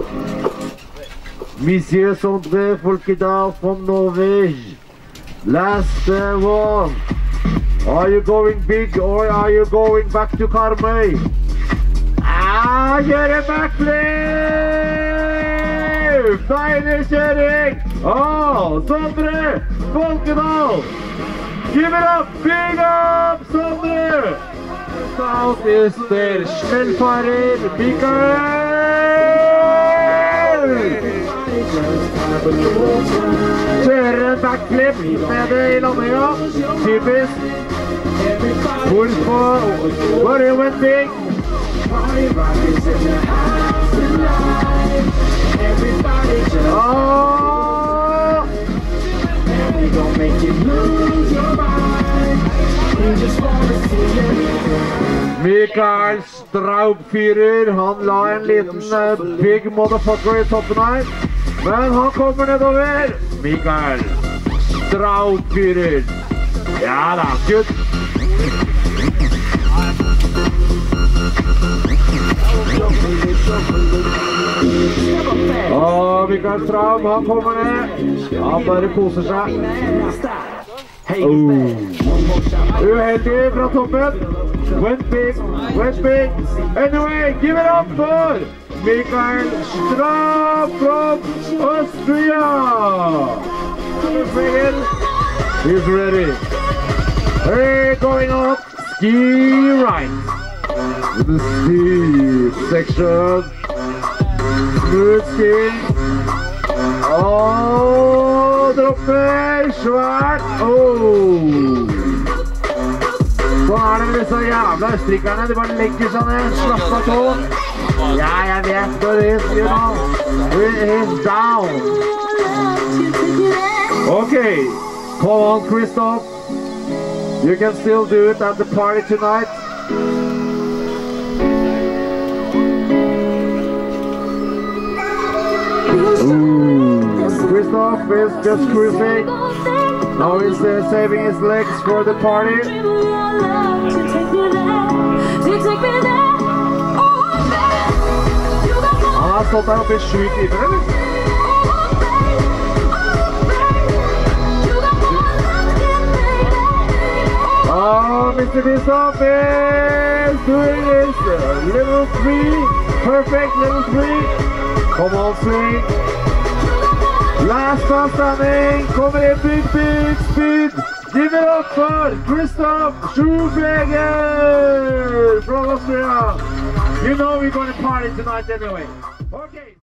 Monsieur Sondre Bolgedal from Norway. Last uh, one. Are you going big or are you going back to Karmøy? Ah, gjør en backflip! Deilig kjøring! Åh, Sondre Bolgedal! Give it up! Big up, Sondre! Southeaster, smellfarer, Mikael! Kjører en backflip nede i landinga. Typisk. Hvorfor? But it went big. Oh! Mikael Straub-fyrer, han la en liten uh, big motherfucker i toppen her. Men han kommer nedover. Mikael Straub-fyrer. Ja da, good. Åh, Mikael Straub, han kommer ned. Han bare koser seg. Oh. Uheldig fra toppen. Went big, went big. Anyway, give it up for Mikael Straub from Austria. He's ready. We're going up ski right. With the ski section. Smooth skiing. Oh, dropper, svært. Oh. Så er det med disse jævla østerrikerne. De bare legger seg ned, slapper av tå. Ja, jeg vet det is, you know. He's down. Okay, come on, Christoph. You can still do it at the party tonight. Ooh, Christoph is just cruising. Now he's uh, saving his legs for the party. Han har stått der oppe i sju timer, eller? Oh, Mister Christoph is doing his uh, level three. Perfect level three. Come on, swing. Last man standing. Kommer in big, big speed. Give it up for Christoph Schuhberger from Austria. You know we're going to party tonight anyway. Okay.